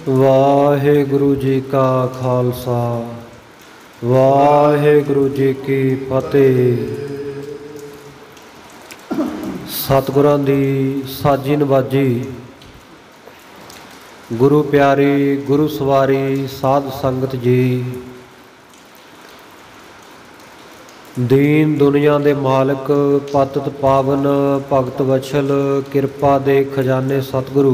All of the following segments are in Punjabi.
वाहेगुरु जी का खालसा वाहेगुरु जी की फतेह। सतगुरां दी साजी नवाजी, गुरु प्यारी गुरु सवारी साध संगत जी, दीन दुनिया दे मालक पतित पावन भगत वत्सल किरपा दे खजाने सतगुरु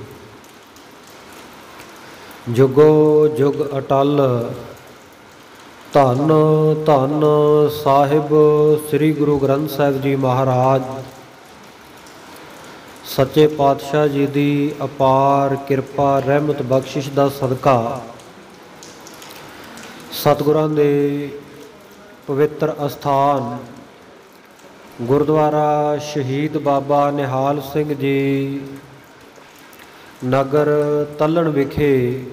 जुगो जुग अटल। धन धन साहिब श्री गुरु ग्रंथ साहिब जी महाराज सच्चे पातशाह जी की अपार किरपा रहमत बख्शिश का सदका सतगुरां दे पवित्र अस्थान गुरुद्वारा शहीद बाबा निहाल सिंह जी नगर तलन विखे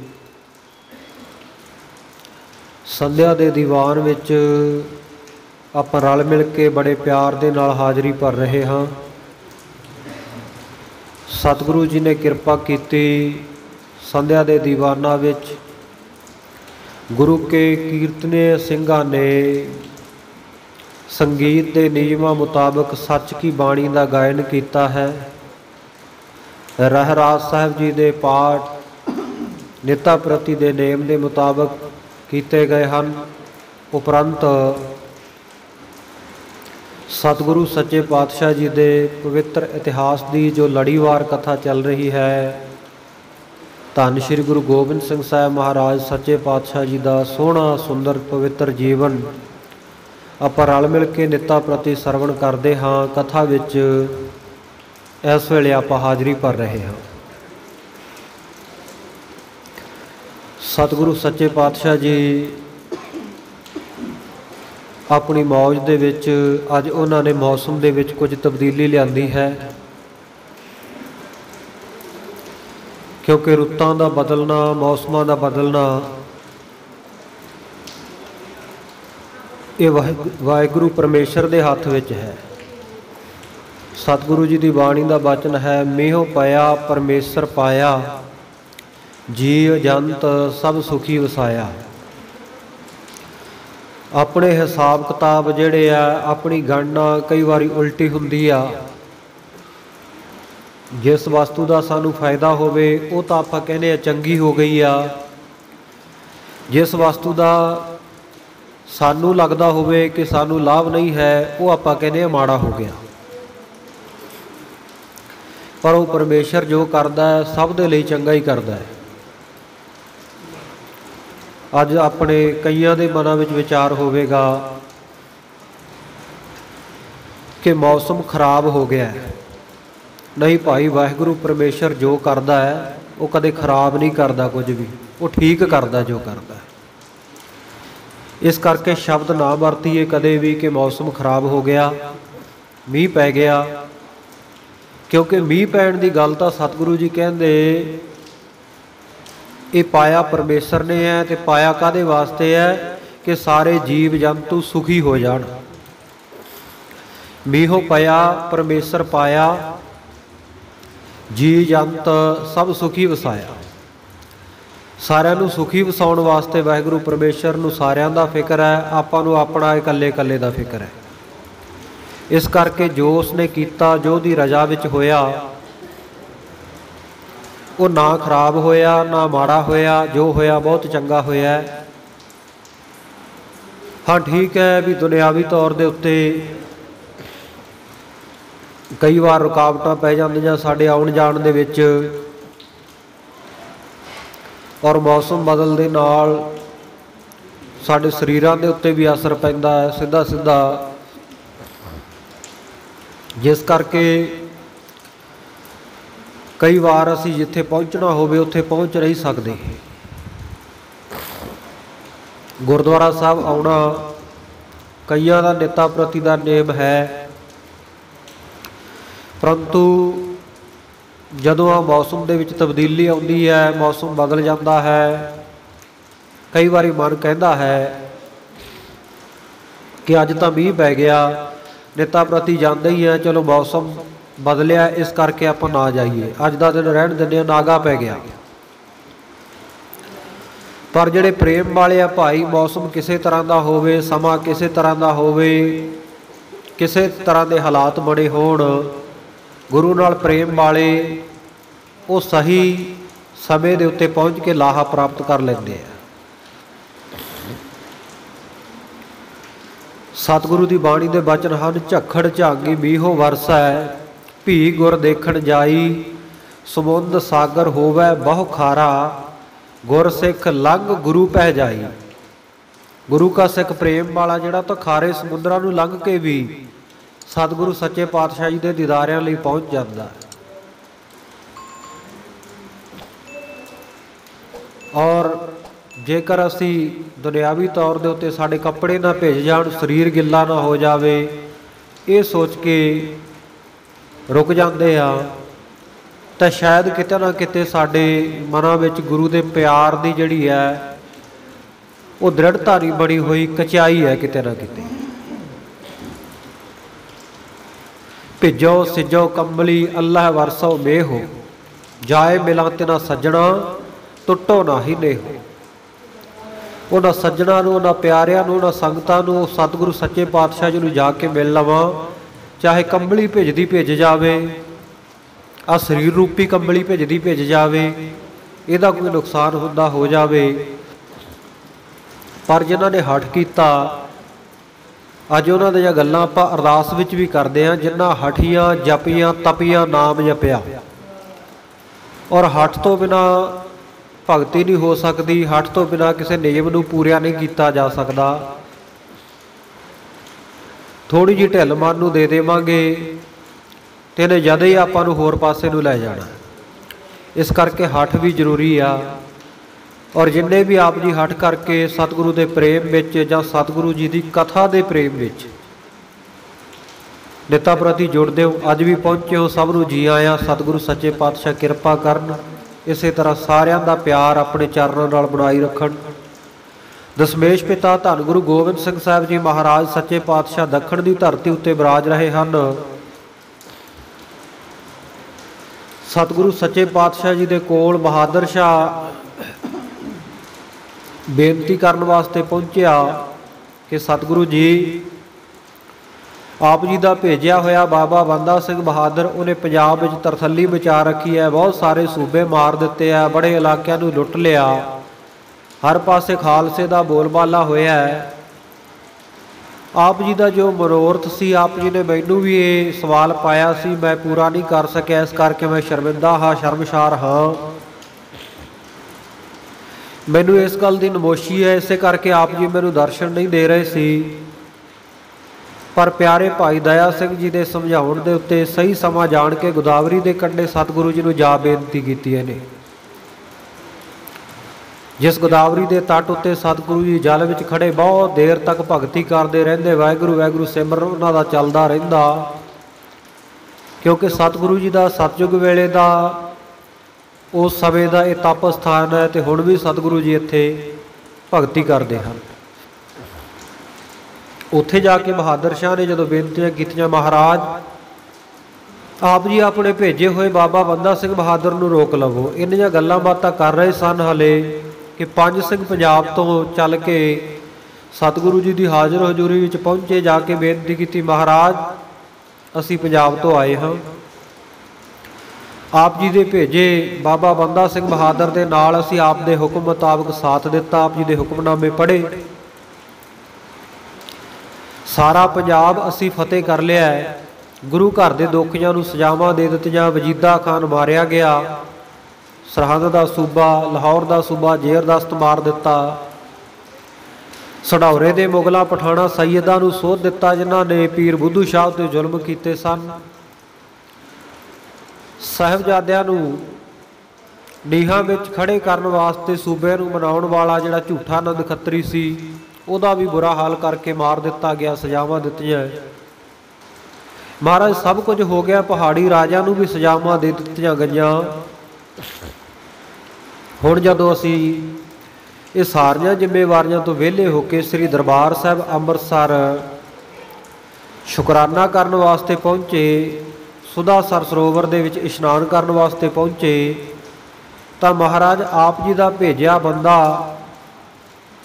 संध्या दे दीवान विच आपां रल मिल के बड़े प्यार दे नाल हाज़री भर रहे हाँ। सतगुरु जी ने किरपा कीती, संध्या दे दीवाना विच गुरु के कीर्तनीय सिंघां ने संगीत के नियमां मुताबक सच की बाणी का गायन किया है। रहराज साहब जी के पाठ निता प्रति के नेम के मुताबक किए गए हैं। उपरंत सतगुरु सच्चे पातशाह जी के पवित्र इतिहास की जो लड़ीवार कथा चल रही है, धन श्री गुरु गोबिंद सिंह साहब महाराज सच्चे पातशाह जी का सोहना सुंदर पवित्र जीवन आपां रल मिल के निता प्रति सरवण करते हाँ। कथा विच इस वेले आपां हाज़री भर रहे हाँ। सतगुरु सच्चे पातशाह जी अपनी मौज दे विच अज उन्होंने मौसम दे विच कुछ तब्दीली लियादी है, क्योंकि रुत्तां दा बदलना मौसमां दा बदलना ये वाहिगुरु परमेश्वर के हथ विच है। सतगुरु जी की बाणी का वचन है, मीहों पाया परमेश्वर पाया, जीव जंत सब सुखी वसाया। अपने हिसाब किताब जिहड़े आ अपनी गणना कई बारी उल्टी हुंदी आ। जिस वस्तु का सानू फायदा होवे वो तो आपां कहने चंगी हो गई आ, जिस वस्तु का सानू लगदा होवे कि सानू लाभ नहीं है वो आपां कहने माड़ा हो गया। पर वो परमेश्वर जो करदा है सब दे लई चंगा ही करदा है। अज अपने कईयां दे मनां विच विचार होवेगा कि मौसम खराब हो गया है। नहीं भाई, वाहिगुरु परमेश्वर जो करदा है वो कदे खराब नहीं करदा, कुछ भी वो ठीक करदा जो करदा है। इस करके शब्द ना वरतीए कदे भी कि मौसम खराब हो गया, मीह पै गया, क्योंकि मीह पैण की गल तो सतगुरु जी कहते ये पाया परमेश्वर ने है। तो पाया काहदे वास्ते है कि सारे जीव जंतु सुखी हो जाण। मीहों पाया परमेश्वर पाया, जी जंत सब सुखी वसाया। सारिਆਂ ਨੂੰ सुखी वसाउण वास्ते वाहिगुरु परमेश्वर ਨੂੰ सारिਆਂ ਦਾ फिक्र है, आपां ਨੂੰ अपना इकल्ले इकल्ले ਦਾ फिक्र है। इस करके जो उसने किया, जो दी रजा विच होया, वो ना खराब होया ना माड़ा होया, जो होया बहुत चंगा होया। हाँ ठीक है भी दुनियावी तौर के उत्ते कई बार रुकावटां पै जांदियां साडे आउण जाण दे विच, और मौसम बदलदे नाल साडे शरीरां दे उत्ते भी असर पैंदा है सीधा सीधा, जिस करके कई बार असी जिथे पहुँचना होवे उत्थे पहुँच नहीं सकते। गुरुद्वारा साहब आउणा कईयां दा निता प्रति दा नेम है, परंतु जदों आ मौसम दे विच तब्दीली आउंदी है, मौसम बदल जाता है, कई बारी मन कहता है कि अज तां मीह पै गया, निता प्रति जाते ही है, चलो मौसम बदलिया इस करके आप ना जाइए, अज का दिन रहन दिंदे, नागा पै गया। पर जिहड़े प्रेम वाले आ भाई, मौसम किसी तरह का होवे, समा किसी तरह का होवे, किसी तरह के हालात बने होण, गुरु नाल प्रेम वाले वो सही समय के उत्ते पहुँच के लाहा प्राप्त कर लेंदे आ। सतगुरु की बाणी के बचन हैं, झखड़ झांगी बीहो वरसै, भी गुर देखण जाई, समुंद सागर होवै बहु खारा, गुर सिख लंघ गुरु पै जाई। गुरु का सिख प्रेम वाला जिहड़ा तो खारे समुद्रां नूं लंघ के भी सतगुरु सच्चे पातशाह जी के दीदारिਆਂ ਲਈ पहुँच जाता है। और जेकर असी दुनियावी तौर के उत्ते साडे कपड़े ना भिज जाण, शरीर गिला ना हो जावे, ये सोच के रुक जाते हैं, तो शायद किते ना किते साडे मनां विच गुरु के प्यार की जिहड़ी है वो दृढ़ता नहीं बनी हुई, कचाई है किते ना किते। भिजो सिजो कंबली अल्लाह वरसो मेहो, जाए मिला तिना सज्जणा टुटो ना ही नेहो। उन्होंने सज्जणा नूं, उन्होंने प्यारिਆਂ नूं, उन्होंने संगतां नूं सतगुरु सच्चे पातशाह जी नूं जाके मिल लवां, चाहे कंबली भिजदी भिज जावे, आ शरीर रूपी कंबली भिजदी भिज जावे, इहदा कोई नुकसान हुंदा हो जावे। पर जिन्हां ने हठ कीता, अज उन्हां दी गल्लां आपां अरदास विच भी करदे हां, जिन्हां हठियां जपियां तपियां नाम जपिया, और हठ तो बिना भगती नहीं हो सकती, हठ तो बिना किसी नियम नूं पूरा नहीं किया जा सकता। थोड़ी जी ढिल मन नूं दे देवांगे तो इन्हें जद ही आपां नूं होर पासे नूं लै जाना। इस करके हठ भी जरूरी आ। और जिन्ने भी आप जी हठ करके सतगुरु के प्रेम विच जां सतगुरु जी की कथा के प्रेम विच निता प्रति जुड़दे हो, अज भी पहुँचे हो, सब नूं जी आया। सतगुरु सच्चे पातशाह किरपा करन, इस तरह सारियां दा प्यार अपने चरणों नाल बनाई रखन। दशमेश पिता धन गुरु गोबिंद सिंह साहब जी महाराज सच्चे पातशाह दखण की धरती उत्ते विराज रहे हैं। सतगुरु सच्चे पातशाह जी के कोल बहादुर शाह बेनती करने वास्ते पहुंचा कि सतगुरु जी आप जी का भेजा होया बाबा बंदा सिंह बहादुर, उन्हें पंजाब में तरथली मचा रखी है, बहुत सारे सूबे मार दिते है, बड़े इलाकों को लुट लिया, हर पासे खालसे का बोलबाला होया है। आप जी का जो मनोरथ सी, आप जी ने मैनू भी ये सवाल पाया सी, मैं पूरा नहीं कर सकिया, इस करके मैं शर्मिंदा हाँ, शर्मसार हाँ। मैनू इस गल की नमोशी है, इस करके आप जी मैनू दर्शन नहीं दे रहे सी। पर प्यारे भाई दया सिंह जी के समझाउण दे उत्ते सही समा जान के गोदावरी के कंढे सतगुरु जी नूं जा बेनती कीती ने। जिस गोदावरी के तट उत्ते सतगुरु जी जल विच खड़े बहुत देर तक भगती करते रहंदे, वाहिगुरू वाहिगुरू सिमरन उन्हां दा चलदा रहिंदा, क्योंकि सतगुरु जी का सतयुग वेले का उस समय का यह तप स्थान है, तो हुण भी सतगुरु जी इत्थे भगती करते हैं। उत्थे जाके बहादुर शाह ने जो बेनतियां कीतियां, महाराज आप जी अपने भेजे हुए बाबा बंदा सिंह बहादुर नूं रोक लवो। इन्नियां गल्लां बातां कर रहे सन हले कि पंज सिंह पंजाब तो चल के सतगुरु जी की हाज़र हजूरी विच पहुंचे, जाके बेनती की, महाराज असी पंजाब तो आए हाँ, आप जी दे भेजे बाबा बंदा सिंह बहादुर के नाल असी आप दे हुक्म मुताबक साथ दिता, आप जी दे हुक्मनामे पढ़े, सारा पंजाब असी फतेह कर लिया है, गुरु घर के दोखियां नूं सजावां दे दित्तियां, वजीदा खान मारिया गया, सरहंद का सूबा, लाहौर का सूबा जेरदस्त मार दिता, सढौरे के मुगलों पठाणा सैयदा नूं सोध दिता, जिन्हां ने पीर बुद्धू शाह ते जुल्म कीते सन। साहिबजादियां नूं नीहां विच खड़े करन वास्ते सूबे नूं मनाउण वाला जिहड़ा झूठा नंद खत्तरी सी, ਉਹਦਾ भी बुरा हाल करके मार दिता गया, सजावां दित्तियां। महाराज सब कुछ हो गया, पहाड़ी राजा नूं भी सजावां दे दित्तियां गईयां। हुण जदों असी ये सारियां जिम्मेवारियां तो विहले होके श्री दरबार साहिब अंमृतसर शुकराना करन वास्ते पहुँचे, सुधासर सरोवर दे विच इशनान करन वास्ते पहुँचे, तो महाराज आप जी का भेजिया बंदा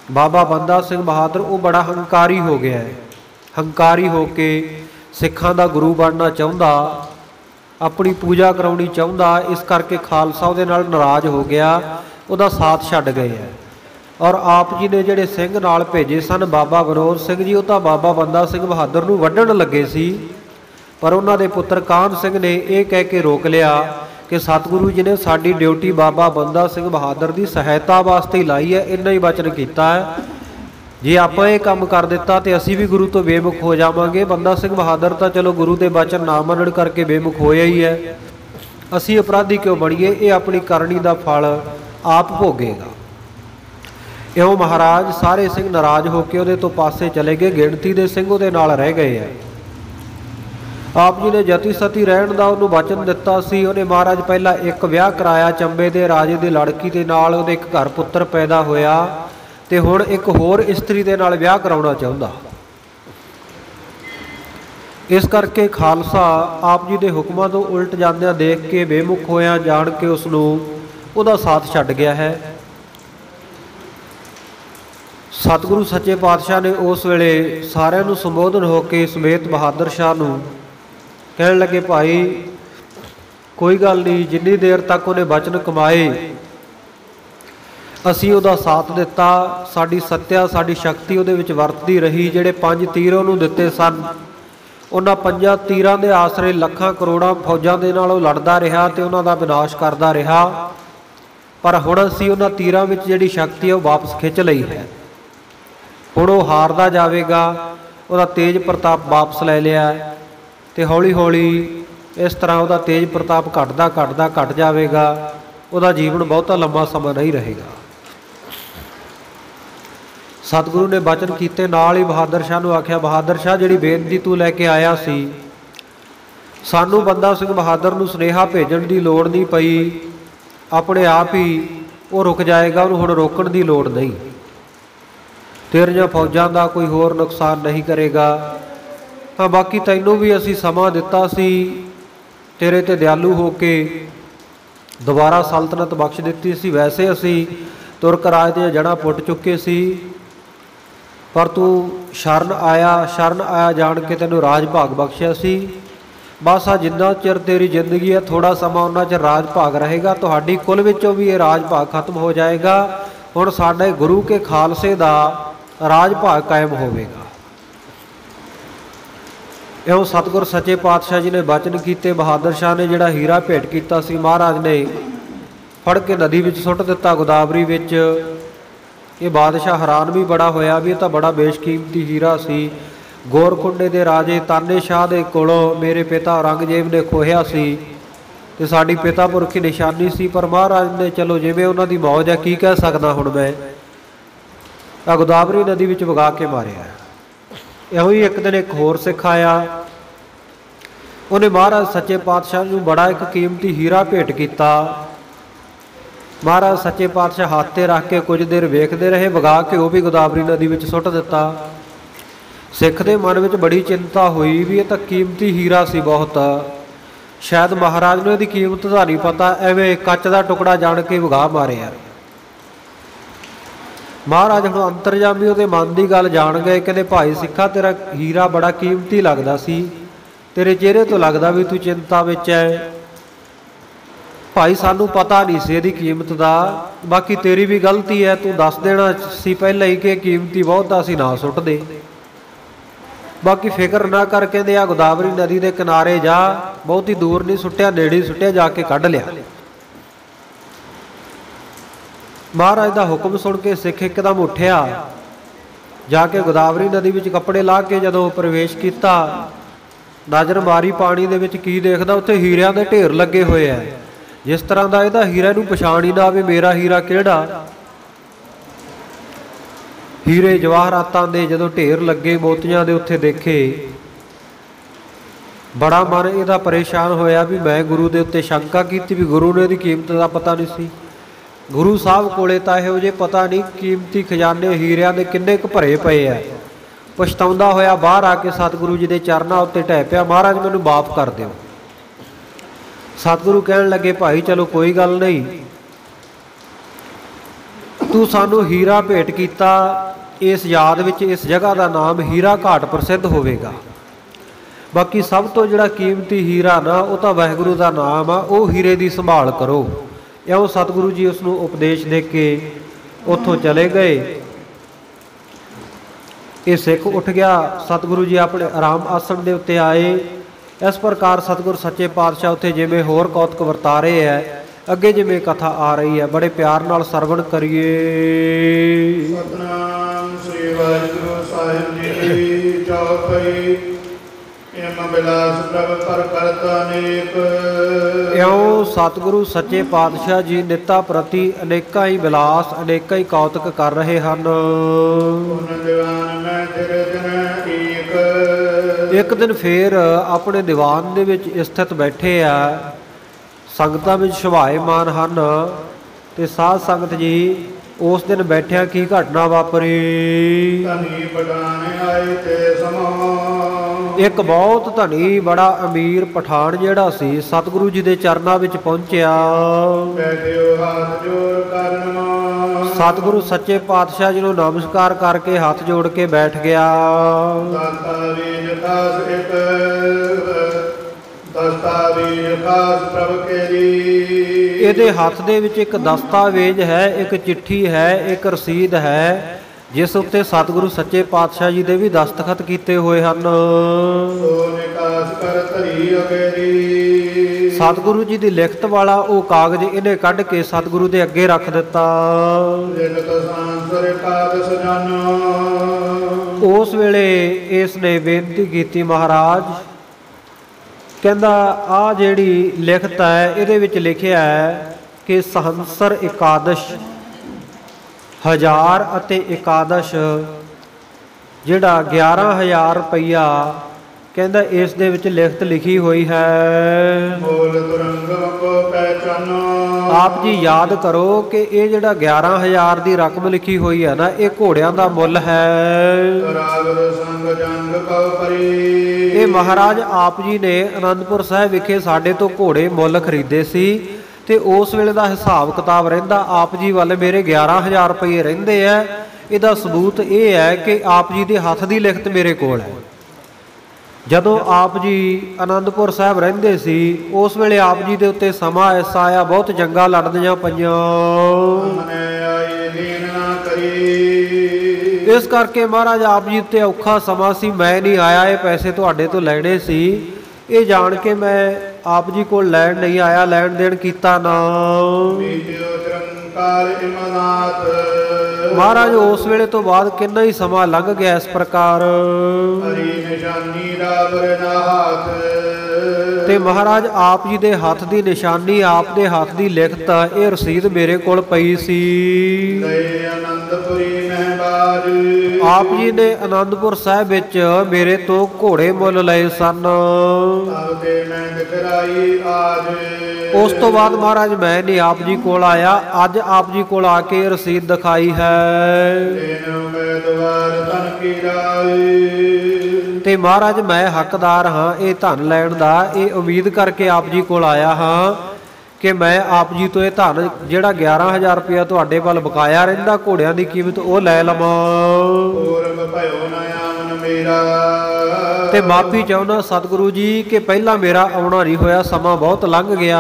बाबा बंदा सिंह बहादुर वो बड़ा हंकारी हो गया है। हंकारी हो के सिखां दा गुरु बनना चाहुंदा, अपनी पूजा कराउणी चाहुंदा, इस करके खालसा उहदे नाल नाराज हो गया, उहदा साथ छड्ड गए है। और आप जी ने जिहड़े सिंह नाल भेजे सन बाबा विनोद सिंह जी, वो तो बाबा बंदा सिंह बहादुर नूं वड्ढण लगे सी, पर उन्हां दे पुत्र काहन सिंह ने यह कह के रोक लिया कि सतगुरु जी ने साडी ड्यूटी बाबा बंदा सिंह बहादुर की सहायता वास्ते ही लाई है, इन्ना ही वचन किया है। जे आपां ये काम कर दिता तो असीं भी गुरु तो बेमुख हो जावांगे। बंदा सिंह बहादुर तो चलो गुरु के वचन ना मनण करके बेमुख होया ही है, असीं अपराधी क्यों बणीए, ये अपनी करनी का फल आप भोगेगा। इउं महाराज सारे सिंह नाराज होकर उहदे तो पासे चले गए, गिणती दे सिंह उहदे नाल रह गए है। आप जी ने जति सती रहण दा उहनूं वचन दिता सी। उहने महाराज पहला एक विआह कराया चंबे दे राजे दी लड़की दे नाल, उहदे एक घर पुत्र पैदा होया ते हुण एक होर इस्त्री दे नाल विआह कराउणा चाहुंदा। इस करके खालसा आप जी दे हुक्मां तो उलट जांदिआं देख के बेमुख होया जाण के उसनूं उहदा साथ छड्ड गया है। सतगुरु सच्चे पातशाह ने उस वेले सारिਆਂ ਨੂੰ संबोधन होके ਸਮੇਤ बहादुर शाह ਨੂੰ कहण लगे, भाई कोई गल नहीं, जिन्नी देर तक उन्हें वचन कमाए असीं उहदा साथ दिता, साडी सत्या साडी शक्ति उहदे विच वरतदी रही। जिहड़े 5 तीर उहनूं दिते सन, उन्हां 5 तीरां दे आसरे ਲੱਖਾਂ ਕਰੋੜਾਂ फौजां दे नाल लड़दा रहा ते उन्हां दा विनाश करदा रहा। पर हुण असीं उन्हां तीरां विच जिहड़ी शक्ति है वो वापस खिच लई है। हुण वो हारदा जावेगा, उहदा तेज प्रताप वापस ले लिया ते हौली हौली इस तरह उहदा तेज प्रताप घटदा घटदा घट जावेगा, उहदा जीवन बहुता लंबा समा नहीं रहेगा। सतगुरु ने वचन कीते, नाल ही बहादुर शाह नूं आख्या, बहादुर शाह जिहड़ी बेनती तू लैके आया सी, सानू बंदा सिंह बहादुर नूं सुनेहा भेजण दी लोड़ नहीं पई, अपने आप ही वो रुक जाएगा, उहनूं हुण रोकण दी लोड़ नहीं। तेरियां फौजां दा कोई होर नुकसान नहीं करेगा। हाँ बाकी तैनूं भी असीं समा दिता सी, तेरे ते दयालू हो के दोबारा सल्तनत बख्श दिती सी। वैसे असीं तुरक राज दीआं जड़ां पुट चुके सी, पर तू शरण आया जान के तैनूं राज भाग बख्शिया सी। बस आ जिन्ना चिर तेरी जिंदगी है, थोड़ा समा उन्ना चिर राज भाग रहेगा, तुहाडी कुल विचों भी ये राज भाग खत्म हो जाएगा। हुण साडे गुरु के खालसे दा राज भाग कायम होवेगा। इउं सतगुर सच्चे पातशाह जी ने वचन कीते। बहादुर शाह ने जिहड़ा हीरा भेंट कीता सी, महाराज ने फड़ के नदी विच सुੱਟ दिता, गोदावरी विच। ये बादशाह हैरान भी बड़ा होया भी ये तो बड़ा बेशकीमती हीरा सी। गोरकुंडे दे राजे ताने शाह दे कोलों मेरे पिता औरंगजेब ने खोहिया सी ते साडी पिता पुरख की निशानी सी। पर महाराज ने चलो जिवें उन्हां दी मौज है, की कह सकदा हुण मैं, गोदावरी नदी विच वगा के मारिया। इहो ही एक दिन एक होर सिख आया, उन्हें महाराज सच्चे पातशाह नूं बड़ा एक कीमती हीरा भेंट किया। महाराज सच्चे पातशाह हाथ ते रख के कुछ देर वेखते रहे, वगा के वह भी गोदावरी नदी विच सुੱਟ दिता। सिख दे मन विच बड़ी चिंता हुई भी ये तो कीमती हीरा सी बहुत, शायद महाराज नूं इहदी कीमत दा नहीं पता, एवें कच दा टुकड़ा जाण के वगा मारिया। महाराज हुण अंतरजामी उहदे मन की गल जान गए, कहते भाई सिखा तेरा हीरा बड़ा कीमती लगदा सी, तेरे चेहरे तो लगदा भी तू चिंता विच है। भाई सानू पता नहीं सी इहदी कीमत दा, बाकी तेरी भी गलती है, तू दस देना सी पहले ही कि कीमती बहुत असीं ना सुੱਟ दे। बाकी फिक्र ना कर, कहते आ गोदावरी नदी के किनारे जा, बहुत ही दूर नहीं सुੱਟਿਆ, नेड़े सुੱਟਿਆ, जाके कढ़ लिया। महाराज का हुक्म सुन के सिख एकदम उठिया, जाके गोदावरी नदी विच कपड़े ला के जदों प्रवेश किया, नज़र मारी पानी दे विच, की देखदा उत्थे हीरिਆਂ ਦੇ ढेर लगे हुए है। जिस तरह का यदा हीरा नूं पछाण ही ना आवे मेरा हीरा किहड़ा। हीरे जवाहरातां दे जदों ढेर लगे मोतियां दे उत्थे देखे, बड़ा मन इहदा परेशान होया भी मैं गुरु दे उत्ते शंका कीती भी गुरु ने इहदी कीमत दा पता नहीं सी। गुरु साहब कोले तां इहो जे पता नहीं कीमती खजाने हीरिਆਂ दे किन्ने क भरे पए है। पछताउंदा होया बाहर आके सतगुरु जी दे चरनां उत्ते ढह पिया, महाराज मैनूं माफ़ कर दिओ। सतगुरु कहण लगे भाई चलो कोई गल नहीं, ਤੂੰ ਸਾਨੂੰ ਹੀਰਾ ਭੇਟ ਕੀਤਾ, ਇਸ ਯਾਦ ਵਿੱਚ ਇਸ ਜਗ੍ਹਾ ਦਾ ਨਾਮ ਹੀਰਾ ਘਾਟ ਪ੍ਰਸਿੱਧ ਹੋਵੇਗਾ। ਬਾਕੀ ਸਭ ਤੋਂ ਜਿਹੜਾ ਕੀਮਤੀ ਹੀਰਾ ਨਾ ਉਹ ਤਾਂ ਵਾਹਿਗੁਰੂ ਦਾ ਨਾਮ ਆ, ਉਹ ਹੀਰੇ ਦੀ ਸੰਭਾਲ ਕਰੋ। ਇਉਂ ਸਤਿਗੁਰੂ ਜੀ ਉਸ ਨੂੰ ਉਪਦੇਸ਼ ਦੇ ਕੇ ਉੱਥੋਂ ਚਲੇ ਗਏ। ਇਹ ਸਿੱਖ ਉੱਠ ਗਿਆ। ਸਤਿਗੁਰੂ ਜੀ ਆਪਣੇ ਆਰਾਮ ਆਸਣ ਦੇ ਉੱਤੇ ਆਏ। ਇਸ ਪ੍ਰਕਾਰ ਸਤਿਗੁਰ ਸੱਚੇ ਪਾਤਸ਼ਾਹ ਉੱਥੇ ਜਿਵੇਂ ਹੋਰ ਕੌਤਕ ਵਰਤਾ ਰਹੇ ਹੈ, ਅੱਗੇ ਜਿਵੇਂ ਕਥਾ ਆ ਰਹੀ ਹੈ, ਬੜੇ ਪਿਆਰ ਨਾਲ ਸਰਵਣ ਕਰੀਏ। ਸਤਿਨਾਮ ਸ੍ਰੀ ਵਾਹਿਗੁਰੂ ਸਾਹਿਬ ਜੀ। ਚੌਪਈ ਇਮ ਬਿਲਾਸ ਪ੍ਰਭ ਪਰ ਕਰਤਾ ਅਨੇਕ। ਇਉਂ ਸਤਿਗੁਰੂ ਸੱਚੇ ਪਾਤਸ਼ਾਹ ਜੀ ਨਿੱਤਾ ਪ੍ਰਤੀ ਅਨੇਕਾਂ ਹੀ ਬਿਲਾਸ, ਅਨੇਕਾਂ ਹੀ ਕੌਤਕ ਕਰ ਰਹੇ ਹਨ। ਇੱਕ ਦਿਨ ਫੇਰ ਆਪਣੇ ਦੀਵਾਨ ਦੇ ਵਿੱਚ ਸਥਿਤ ਬੈਠੇ ਆ, ਸੰਗਤਾਂ ਵਿੱਚ ਸ਼ੋਭਾਇਮਾਨ ਹਨ। ਤੇ ਸਾਧ ਸੰਗਤ ਜੀ ਉਸ ਦਿਨ ਬੈਠਿਆ ਕੀ ਘਟਨਾ ਵਾਪਰੀ। ਇੱਕ ਬਹੁਤ ਧਨੀ ਬੜਾ ਅਮੀਰ ਪਠਾਨ ਜਿਹੜਾ ਸੀ ਸਤਿਗੁਰੂ ਜੀ ਦੇ ਚਰਨਾਂ ਵਿੱਚ ਪਹੁੰਚਿਆ। ਸਤਿਗੁਰੂ ਸੱਚੇ ਪਾਤਸ਼ਾਹ ਜੀ ਨੂੰ ਨਮਸਕਾਰ ਕਰਕੇ ਹੱਥ ਜੋੜ ਕੇ ਬੈਠ ਗਿਆ। ਇਹਦੇ ਹੱਥ ਦੇ ਵਿੱਚ ਇੱਕ ਦਸਤਾਵੇਜ਼ ਹੈ, ਇੱਕ ਚਿੱਠੀ ਹੈ, ਇੱਕ ਰਸੀਦ ਹੈ, ਜਿਸ ਉੱਤੇ ਸਤਿਗੁਰੂ ਸੱਚੇ ਪਾਤਸ਼ਾਹ ਜੀ ਦੇ ਵੀ ਦਸਤਖਤ ਕੀਤੇ ਹੋਏ ਹਨ। ਸਤਿਗੁਰੂ ਜੀ ਦੀ ਲਿਖਤ ਵਾਲਾ ਉਹ ਕਾਗਜ਼ ਇਹਨੇ ਕੱਢ ਕੇ ਸਤਿਗੁਰੂ ਦੇ ਅੱਗੇ ਰੱਖ ਦਿੱਤਾ। ਉਸ ਵੇਲੇ ਇਸ ਨੇ ਬੇਨਤੀ ਕੀਤੀ, ਮਹਾਰਾਜ ਕਹਿੰਦਾ ਆਹ ਜਿਹੜੀ ਲਿਖਤ ਹੈ ਇਹਦੇ ਵਿੱਚ ਲਿਖਿਆ ਹੈ ਕਿ ਸਹੰਸਰ ਇਕਾਦਸ਼ 1000 ਅਤੇ ਇਕਾਦਸ਼ ਜਿਹੜਾ 11,000 ਰੁਪਈਆ ਕਹਿੰਦਾ ਇਸ ਦੇ ਵਿੱਚ ਲਿਖਤ ਲਿਖੀ ਹੋਈ ਹੈ। ਆਪ ਜੀ ਯਾਦ ਕਰੋ ਕਿ ਇਹ ਜਿਹੜਾ 11,000 ਦੀ ਰਕਮ ਲਿਖੀ ਹੋਈ ਹੈ ਨਾ, ਇਹ ਘੋੜਿਆਂ ਦਾ ਮੁੱਲ ਹੈ। ਇਹ ਮਹਾਰਾਜ ਆਪ ਜੀ ਨੇ ਅਨੰਦਪੁਰ ਸਾਹਿਬ ਵਿਖੇ ਸਾਡੇ ਤੋਂ ਘੋੜੇ ਮੁੱਲ ਖਰੀਦੇ ਸੀ ਤੇ ਉਸ ਵੇਲੇ ਦਾ ਹਿਸਾਬ ਕਿਤਾਬ ਰਹਿੰਦਾ। ਆਪ ਜੀ ਵੱਲ ਮੇਰੇ 11,000 ਰੁਪਏ ਰਹਿੰਦੇ ਆ। ਇਹਦਾ ਸਬੂਤ ਇਹ ਹੈ ਕਿ ਆਪ ਜੀ ਦੇ ਹੱਥ ਦੀ ਲਿਖਤ ਮੇਰੇ ਕੋਲ ਹੈ। ਜਦੋਂ ਆਪ ਜੀ ਅਨੰਦਪੁਰ ਸਾਹਿਬ ਰਹਿੰਦੇ ਸੀ ਉਸ ਵੇਲੇ ਆਪ ਜੀ ਦੇ ਉੱਤੇ ਸਮਾਂ ਐਸਾ ਆਇਆ, ਬਹੁਤ ਜੰਗਾਂ ਲੜਨੀਆਂ ਪਈਆਂ। ਇਸ ਕਰਕੇ ਮਹਾਰਾਜ ਆਪ ਜੀ ਉੱਤੇ ਔਖਾ ਸਮਾਂ ਸੀ। ਮੈਂ ਨਹੀਂ ਆਇਆ, ਇਹ ਪੈਸੇ ਤੁਹਾਡੇ ਤੋਂ ਲੈਣੇ ਸੀ। ਇਹ ਜਾਣ ਕੇ ਮੈਂ ਆਪ ਜੀ ਕੋਲ ਲੈਣ ਨਹੀਂ ਆਇਆ, ਲੈਣ ਦੇਣ ਕੀਤਾ ਨਾ। ਮਹਾਰਾਜ ਉਸ ਵੇਲੇ ਤੋਂ ਬਾਅਦ ਕਿੰਨਾ ਹੀ ਸਮਾਂ ਲੰਘ ਗਿਆ ਇਸ ਪ੍ਰਕਾਰ। ਤੇ ਮਹਾਰਾਜ ਆਪ ਜੀ ਦੇ ਹੱਥ ਦੀ ਨਿਸ਼ਾਨੀ, ਆਪ ਦੇ ਹੱਥ ਦੀ ਲਿਖਤ, ਇਹ ਰਸੀਦ ਮੇਰੇ ਕੋਲ ਪਈ ਸੀ। ਆਪ ਜੀ ਨੇ ਅਨੰਦਪੁਰ ਸਾਹਿਬ ਵਿੱਚ ਮੇਰੇ ਤੋਂ ਘੋੜੇ ਮੁੱਲ ਲਏ ਸਨ। ਉਸ ਤੋਂ ਬਾਅਦ ਮਹਾਰਾਜ ਮੈਂ ਨਹੀਂ ਆਪ ਜੀ ਕੋਲ ਆਇਆ। ਅੱਜ ਆਪ ਜੀ ਕੋਲ ਆ ਕੇ ਰਸੀਦ ਦਿਖਾਈ ਹੈ। ਤੇ ਮਹਾਰਾਜ ਮੈਂ ਹੱਕਦਾਰ ਹਾਂ ਇਹ ਧਨ ਲੈਣ ਦਾ। ਇਹ ਉਮੀਦ ਕਰਕੇ ਆਪ ਜੀ ਕੋਲ ਆਇਆ ਹਾਂ ਕਿ ਮੈਂ ਆਪ ਜੀ ਤੋਂ ਇਹ ਧਨ ਜਿਹੜਾ 11,000 ਰੁਪਇਆ ਤੁਹਾਡੇ ਵੱਲ ਬਕਾਇਆ ਰਹਿੰਦਾ ਘੋੜਿਆਂ ਦੀ ਕੀਮਤ, ਉਹ ਲੈ ਲਵਾਂ। ਤੇ ਮਾਫੀ ਚਾਹੁੰਦਾ ਸਤਿਗੁਰੂ ਜੀ ਕਿ ਪਹਿਲਾਂ ਮੇਰਾ ਆਉਣਾ ਨਹੀਂ ਹੋਇਆ, ਸਮਾਂ ਬਹੁਤ ਲੰਘ ਗਿਆ।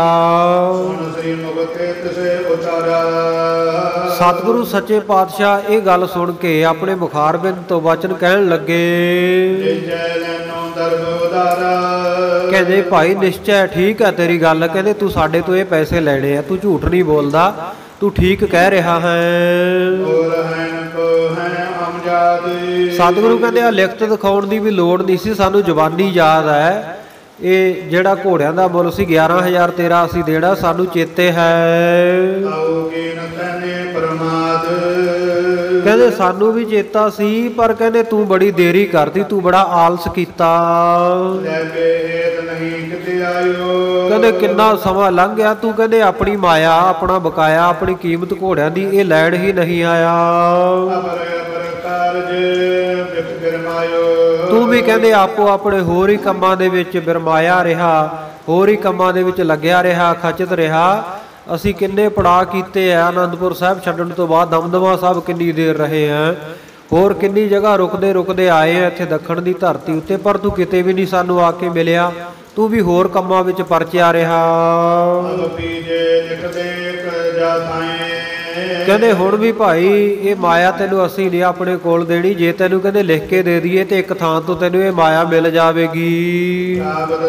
ਸਤਿਗੁਰੂ ਸੱਚੇ ਪਾਤਸ਼ਾਹ ਇਹ ਗੱਲ ਸੁਣ ਕੇ ਆਪਣੇ ਮੁਖਾਰਬਿੰਦ ਤੋਂ ਵਚਨ ਕਹਿਣ ਲੱਗੇ। ਕਹਿੰਦੇ ਭਾਈ ਨਿਸ਼ਚੈ ਠੀਕ ਹੈ ਤੇਰੀ ਗੱਲ। ਕਹਿੰਦੇ ਤੂੰ ਸਾਡੇ ਤੋਂ ਇਹ ਪੈਸੇ ਲੈਣੇ ਆ, ਤੂੰ ਝੂਠ ਨਹੀਂ ਬੋਲਦਾ, ਤੂੰ ਠੀਕ ਕਹਿ ਰਿਹਾ ਹੈ। ਸਤਿਗੁਰੂ ਕਹਿੰਦੇ ਆ ਲਿਖਤ ਦਿਖਾਉਣ ਦੀ ਵੀ ਲੋੜ ਨਹੀਂ ਸੀ, ਸਾਨੂੰ ਜ਼ੁਬਾਨੀ ਯਾਦ ਹੈ। ਇਹ ਜਿਹੜਾ ਘੋੜਿਆਂ ਦਾ ਮੁੱਲ ਸੀ 11,000 ਤੇਰਾ ਅਸੀਂ ਦੇਣਾ, ਸਾਨੂੰ ਚੇਤੇ ਹੈ। ਕਹਿੰਦੇ ਸਾਨੂੰ ਵੀ ਚੇਤਾ ਸੀ, ਪਰ ਕਹਿੰਦੇ ਤੂੰ ਬੜੀ ਦੇਰੀ ਕਰਦੀ, ਤੂੰ ਬੜਾ ਆਲਸ ਕੀਤਾ। ਕਹਿੰਦੇ ਕਿੰਨਾ ਸਮਾਂ ਲੰਘ ਗਿਆ, ਤੂੰ ਕਹਿੰਦੇ ਆਪਣੀ ਮਾਇਆ, ਆਪਣਾ ਬਕਾਇਆ, ਆਪਣੀ ਕੀਮਤ ਘੋੜਿਆਂ ਦੀ ਇਹ ਲੈਣ ਹੀ ਨਹੀਂ ਆਇਆ। ਤੂੰ ਵੀ ਕਹਿੰਦੇ ਆਪੋ ਆਪਣੇ ਹੋਰ ਹੀ ਕੰਮਾਂ ਦੇ ਵਿੱਚ ਬਿਰਮਾਇਆ ਰਿਹਾ, ਹੋਰ ਹੀ ਕੰਮਾਂ ਦੇ ਵਿੱਚ ਲੱਗਿਆ ਰਿਹਾ, ਖਚਤ ਰਿਹਾ। ਅਸੀਂ ਕਿੰਨੇ ਪੜਾਅ ਕੀਤੇ ਆ। ਆਨੰਦਪੁਰ ਸਾਹਿਬ ਛੱਡਣ ਤੋਂ ਬਾਅਦ ਦਮਦਮਾ ਸਾਹਿਬ ਕਿੰਨੀ ਦੇਰ ਰਹੇ ਆ, ਹੋਰ ਕਿੰਨੀ ਜਗ੍ਹਾ ਰੁਕਦੇ ਰੁਕਦੇ ਆਏ ਆ ਇੱਥੇ ਦੱਖਣ ਦੀ ਧਰਤੀ ਉੱਤੇ, ਪਰ ਤੂੰ ਕਿਤੇ ਵੀ ਨਹੀਂ ਸਾਨੂੰ ਆ ਕੇ ਮਿਲਿਆ। ਤੂੰ ਵੀ ਹੋਰ ਕੰਮਾਂ ਵਿੱਚ ਪਰਚਿਆ ਰਿਹਾ। ਕਹਿੰਦੇ ਹੁਣ ਵੀ ਭਾਈ ਇਹ ਮਾਇਆ ਤੈਨੂੰ ਅਸੀਂ ਨਹੀਂ ਆਪਣੇ ਕੋਲ ਦੇਣੀ। ਜੇ ਤੈਨੂੰ ਕਹਿੰਦੇ ਲਿਖ ਕੇ ਦੇ ਦਈਏ ਤੇ ਇੱਕ ਥਾਂ ਤੋਂ ਤੈਨੂੰ ਇਹ ਮਾਇਆ ਮਿਲ ਜਾਵੇਗੀ।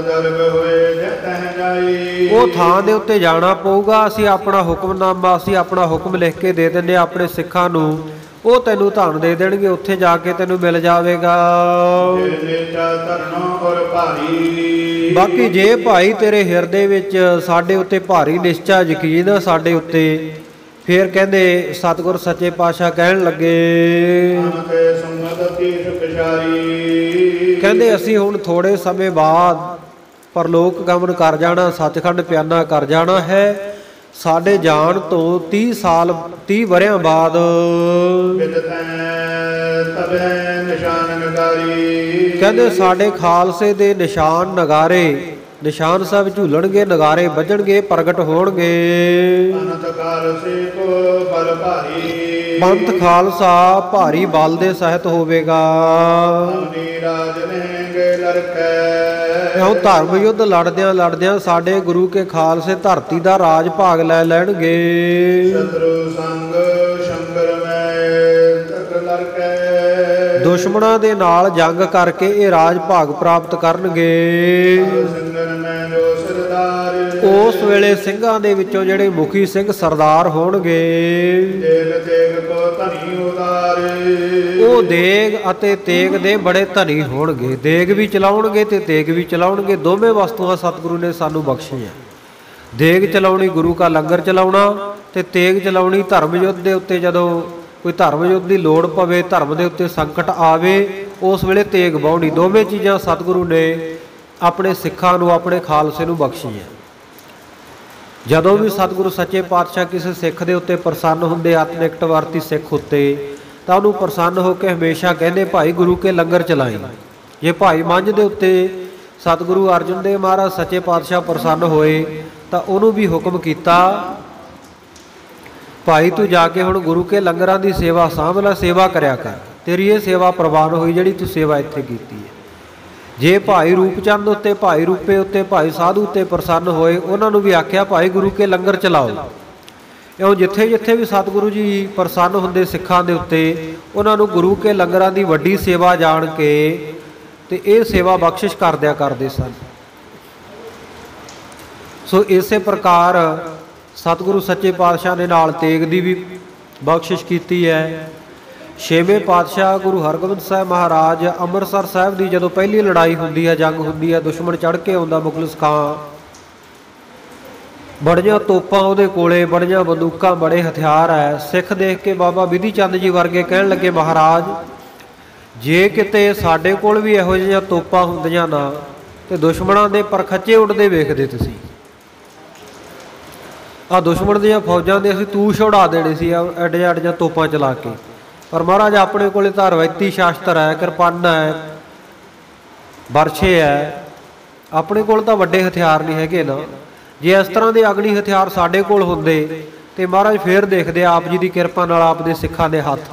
ਉਹ ਥਾਂ ਦੇ ਉੱਤੇ ਜਾਣਾ ਪਊਗਾ। ਅਸੀਂ ਆਪਣਾ ਹੁਕਮਨਾਮਾ, ਅਸੀਂ ਆਪਣਾ ਹੁਕਮ ਲਿਖ ਕੇ ਦੇ ਦਿੰਦੇ ਆਪਣੇ ਸਿੱਖਾਂ ਨੂੰ, ਉਹ ਤੈਨੂੰ ਧਨ ਦੇ ਦੇਣਗੇ, ਉੱਥੇ ਜਾ ਕੇ ਤੈਨੂੰ ਮਿਲ ਜਾਵੇਗਾ। ਬਾਕੀ ਜੇ ਭਾਈ ਤੇਰੇ ਹਿਰਦੇ ਵਿੱਚ ਸਾਡੇ ਉੱਤੇ ਭਾਰੀ ਨਿਸ਼ਚਾ ਯਕੀਨ ਆ ਸਾਡੇ ਉੱਤੇ, ਫਿਰ ਕਹਿੰਦੇ ਸਤਿਗੁਰ ਸੱਚੇ ਪਾਤਸ਼ਾਹ ਕਹਿਣ ਲੱਗੇ, ਕਹਿੰਦੇ ਅਸੀਂ ਹੁਣ ਥੋੜੇ ਸਮੇਂ ਬਾਅਦ ਪਰਲੋਕ ਗਮਨ ਕਰ ਜਾਣਾ, ਸੱਚਖੰਡ ਪਿਆਨਾ ਕਰ ਜਾਣਾ ਹੈ। ਸਾਡੇ ਜਾਣ ਤੋਂ 30 ਸਾਲ 30 ਵਰਿਆਂ ਬਾਅਦ ਕਹਿੰਦੇ ਸਾਡੇ ਖਾਲਸੇ ਦੇ ਨਿਸ਼ਾਨ ਨਗਾਰੇ, ਨਿਸ਼ਾਨ ਸਾਹਿਬ ਝੂਲਣਗੇ, ਨਗਾਰੇ ਵੱਜਣਗੇ, ਪ੍ਰਗਟ ਹੋਣਗੇ। ਪੰਥ ਖਾਲਸਾ ਭਾਰੀ ਬਲ ਦੇ ਸਹਿਤ ਹੋਵੇਗਾ। ਇਉਂ ਧਰਮ ਯੁੱਧ ਲੜਦਿਆਂ ਲੜਦਿਆਂ ਸਾਡੇ ਗੁਰੂ ਕੇ ਖਾਲਸੇ ਧਰਤੀ ਦਾ ਰਾਜ ਭਾਗ ਲੈ ਲੈਣਗੇ। ਦੁਸ਼ਮਣਾਂ ਦੇ ਨਾਲ ਜੰਗ ਕਰਕੇ ਇਹ ਰਾਜ ਭਾਗ ਪ੍ਰਾਪਤ ਕਰਨਗੇ। ਉਸ ਵੇਲੇ ਸਿੰਘਾਂ ਦੇ ਵਿੱਚੋਂ ਜਿਹੜੇ ਮੁਖੀ ਸਿੰਘ ਸਰਦਾਰ ਹੋਣਗੇ, ਉਹ ਦੇਗ ਅਤੇ ਤੇਗ ਦੇ ਬੜੇ ਧਨੀ ਹੋਣਗੇ। ਦੇਗ ਵੀ ਚਲਾਉਣਗੇ ਤੇ ਤੇਗ ਵੀ ਚਲਾਉਣਗੇ। ਦੋਵੇਂ ਵਸਤੂਆਂ ਸਤਿਗੁਰੂ ਨੇ ਸਾਨੂੰ ਬਖਸ਼ੀਆਂ। ਦੇਗ ਚਲਾਉਣੀ ਗੁਰੂ ਕਾ ਲੰਗਰ ਚਲਾਉਣਾ, ਤੇ ਤੇਗ ਚਲਾਉਣੀ ਧਰਮ ਯੁੱਧ ਦੇ ਉੱਤੇ। ਜਦੋਂ ਕੋਈ ਧਰਮ ਯੁੱਧ ਦੀ ਲੋੜ ਪਵੇ, ਧਰਮ ਦੇ ਉੱਤੇ ਸੰਕਟ ਆਵੇ, ਉਸ ਵੇਲੇ ਤੇਗ ਬਾਉਣੀ। ਦੋਵੇਂ ਚੀਜ਼ਾਂ ਸਤਿਗੁਰੂ ਨੇ ਆਪਣੇ ਸਿੱਖਾਂ ਨੂੰ, ਆਪਣੇ ਖਾਲਸੇ ਨੂੰ ਬਖਸ਼ੀਆਂ। ਜਦੋਂ ਵੀ ਸਤਿਗੁਰੂ ਸੱਚੇ ਪਾਤਸ਼ਾਹ ਕਿਸੇ ਸਿੱਖ ਦੇ ਉੱਤੇ ਪ੍ਰਸੰਨ ਹੁੰਦੇ, ਆਤਮਿਕਟਵਰਤੀ ਸਿੱਖ ਉੱਤੇ, ਤਾਂ ਉਹਨੂੰ ਪ੍ਰਸੰਨ ਹੋ ਕੇ ਹਮੇਸ਼ਾ ਕਹਿੰਦੇ ਭਾਈ ਗੁਰੂ ਕੇ ਲੰਗਰ ਚਲਾਈ। ਜੇ ਭਾਈ ਮੰਝ ਦੇ ਉੱਤੇ ਸਤਿਗੁਰੂ ਅਰਜਨ ਦੇਵ ਮਹਾਰਾਜ ਸੱਚੇ ਪਾਤਸ਼ਾਹ ਪ੍ਰਸੰਨ ਹੋਏ ਤਾਂ ਉਹਨੂੰ ਵੀ ਹੁਕਮ ਕੀਤਾ, ਭਾਈ ਤੂੰ ਜਾ ਕੇ ਹੁਣ ਗੁਰੂ ਕੇ ਲੰਗਰਾਂ ਦੀ ਸੇਵਾ ਸਾਂਭ ਲੈ, ਸੇਵਾ ਕਰਿਆ ਕਰ। ਤੇਰੀ ਇਹ ਸੇਵਾ ਪ੍ਰਵਾਨ ਹੋਈ ਜਿਹੜੀ ਤੂੰ ਸੇਵਾ ਇੱਥੇ ਕੀਤੀ ਹੈ। ਜੇ ਭਾਈ ਰੂਪਚੰਦ ਉੱਤੇ, ਭਾਈ ਰੂਪੇ ਉੱਤੇ, ਭਾਈ ਸਾਧੂ ਉੱਤੇ ਪ੍ਰਸੰਨ ਹੋਏ, ਉਹਨਾਂ ਨੂੰ ਵੀ ਆਖਿਆ ਭਾਈ ਗੁਰੂ ਕੇ ਲੰਗਰ ਚਲਾਓ। ਇਉਂ ਜਿੱਥੇ ਜਿੱਥੇ ਵੀ ਸਤਿਗੁਰੂ ਜੀ ਪ੍ਰਸੰਨ ਹੁੰਦੇ ਸਿੱਖਾਂ ਦੇ ਉੱਤੇ, ਉਹਨਾਂ ਨੂੰ ਗੁਰੂ ਕੇ ਲੰਗਰਾਂ ਦੀ ਵੱਡੀ ਸੇਵਾ ਜਾਣ ਕੇ ਤੇ ਇਹ ਸੇਵਾ ਬਖਸ਼ਿਸ਼ ਕਰਦਿਆ ਕਰਦੇ ਸਨ। ਸੋ ਇਸੇ ਪ੍ਰਕਾਰ ਸਤਿਗੁਰੂ ਸੱਚੇ ਪਾਤਸ਼ਾਹ ਨੇ ਨਾਲ ਤੇਗ ਦੀ ਵੀ ਬਖਸ਼ਿਸ਼ ਕੀਤੀ ਹੈ। ਛੇਵੇਂ ਪਾਤਸ਼ਾਹ ਗੁਰੂ ਹਰਗੋਬਿੰਦ ਸਾਹਿਬ ਮਹਾਰਾਜ ਅੰਮ੍ਰਿਤਸਰ ਸਾਹਿਬ ਦੀ ਜਦੋਂ ਪਹਿਲੀ ਲੜਾਈ ਹੁੰਦੀ ਹੈ, ਜੰਗ ਹੁੰਦੀ ਹੈ, ਦੁਸ਼ਮਣ ਚੜ੍ਹ ਕੇ ਆਉਂਦਾ ਮੁਗਲਸ ਖਾਂ, ਬੜੀਆਂ ਤੋਪਾਂ ਉਹਦੇ ਕੋਲੇ, ਬੜੀਆਂ ਬੰਦੂਕਾਂ, ਬੜੇ ਹਥਿਆਰ ਹੈ। ਸਿੱਖ ਦੇਖ ਕੇ ਬਾਬਾ ਬਿਧੀ ਚੰਦ ਜੀ ਵਰਗੇ ਕਹਿਣ ਲੱਗੇ, ਮਹਾਰਾਜ ਜੇ ਕਿਤੇ ਸਾਡੇ ਕੋਲ ਵੀ ਇਹੋ ਜਿਹੀਆਂ ਤੋਪਾਂ ਹੁੰਦੀਆਂ ਨਾ, ਤੇ ਦੁਸ਼ਮਣਾਂ ਦੇ ਪਰਖੱਚੇ ਉੱਡਦੇ ਵੇਖਦੇ ਤੁਸੀਂ। ਆਹ ਦੁਸ਼ਮਣ ਦੀਆਂ ਫੌਜਾਂ ਦੇ ਅਸੀਂ ਤੂਸ਼ ਉਡਾ ਦੇਣੇ ਸੀ ਐਡੀਆਂ ਐਡੀਆਂ ਤੋਪਾਂ ਚਲਾ ਕੇ। ਪਰ ਮਹਾਰਾਜ ਆਪਣੇ ਕੋਲੇ ਤਾਂ ਰਵਾਇਤੀ ਸ਼ਾਸਤਰ ਹੈ, ਕਿਰਪਾਨ ਹੈ, ਬਰਛੇ ਹੈ, ਆਪਣੇ ਕੋਲ ਤਾਂ ਵੱਡੇ ਹਥਿਆਰ ਨਹੀਂ ਹੈਗੇ ਨਾ। ਜੇ ਇਸ ਤਰ੍ਹਾਂ ਦੇ ਅਗਨੀ ਹਥਿਆਰ ਸਾਡੇ ਕੋਲ ਹੁੰਦੇ ਤੇ ਮਹਾਰਾਜ ਫੇਰ ਦੇਖਦੇ ਆਪ ਜੀ ਦੀ ਕਿਰਪਾ ਨਾਲ ਆਪ ਦੇ ਸਿੱਖਾਂ ਦੇ ਹੱਥ।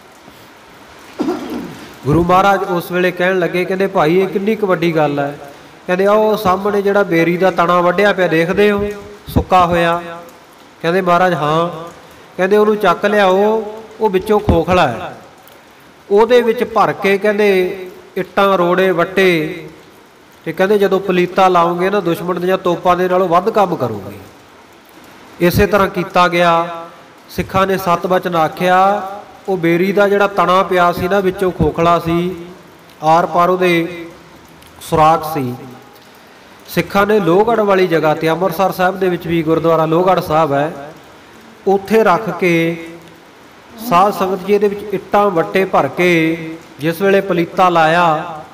ਗੁਰੂ ਮਹਾਰਾਜ ਉਸ ਵੇਲੇ ਕਹਿਣ ਲੱਗੇ, ਕਹਿੰਦੇ ਭਾਈ ਇਹ ਕਿੰਨੀ ਕੁ ਵੱਡੀ ਗੱਲ ਹੈ। ਕਹਿੰਦੇ ਉਹ ਸਾਹਮਣੇ ਜਿਹੜਾ ਬੇਰੀ ਦਾ ਤਣਾ ਵੱਢਿਆ ਪਿਆ ਦੇਖਦੇ ਹੋ, ਸੁੱਕਾ ਹੋਇਆ। ਕਹਿੰਦੇ ਮਹਾਰਾਜ ਹਾਂ। ਕਹਿੰਦੇ ਉਹਨੂੰ ਚੱਕ ਲਿਆਓ, ਉਹ ਵਿੱਚੋਂ ਖੋਖਲਾ ਹੈ, ਉਹਦੇ ਵਿੱਚ ਭਰ ਕੇ ਕਹਿੰਦੇ ਇੱਟਾਂ ਰੋੜੇ ਵੱਟੇ, ਤੇ ਕਹਿੰਦੇ ਜਦੋਂ ਪਲੀਤਾ ਲਾਉਂਗੇ ਨਾ ਦੁਸ਼ਮਣ ਦੀਆਂ ਤੋਪਾਂ ਦੇ ਨਾਲੋਂ ਵੱਧ ਕੰਮ ਕਰੂਗੀ। ਇਸੇ ਤਰ੍ਹਾਂ ਕੀਤਾ ਗਿਆ। ਸਿੱਖਾਂ ਨੇ 7 ਵਚਨ ਆਖਿਆ। ਉਹ ਬੇਰੀ ਦਾ ਜਿਹੜਾ ਤਣਾ ਪਿਆ ਸੀ ਨਾ, ਵਿੱਚੋਂ ਖੋਖਲਾ ਸੀ, ਆਰ ਪਾਰ ਉਹਦੇ ਸੁਰਾਖ ਸੀ। ਸਿੱਖਾਂ ਨੇ ਲੋਹਗੜ੍ਹ ਵਾਲੀ ਜਗ੍ਹਾ 'ਤੇ, ਅੰਮ੍ਰਿਤਸਰ ਸਾਹਿਬ ਦੇ ਵਿੱਚ ਵੀ ਗੁਰਦੁਆਰਾ ਲੋਹਗੜ੍ਹ ਸਾਹਿਬ ਹੈ, ਉੱਥੇ ਰੱਖ ਕੇ ਸਾਧ ਸੰਗਤ ਜੀ ਇਹਦੇ ਵਿੱਚ ਇੱਟਾਂ ਵੱਟੇ ਭਰ ਕੇ ਜਿਸ ਵੇਲੇ ਪਲੀਤਾ ਲਾਇਆ,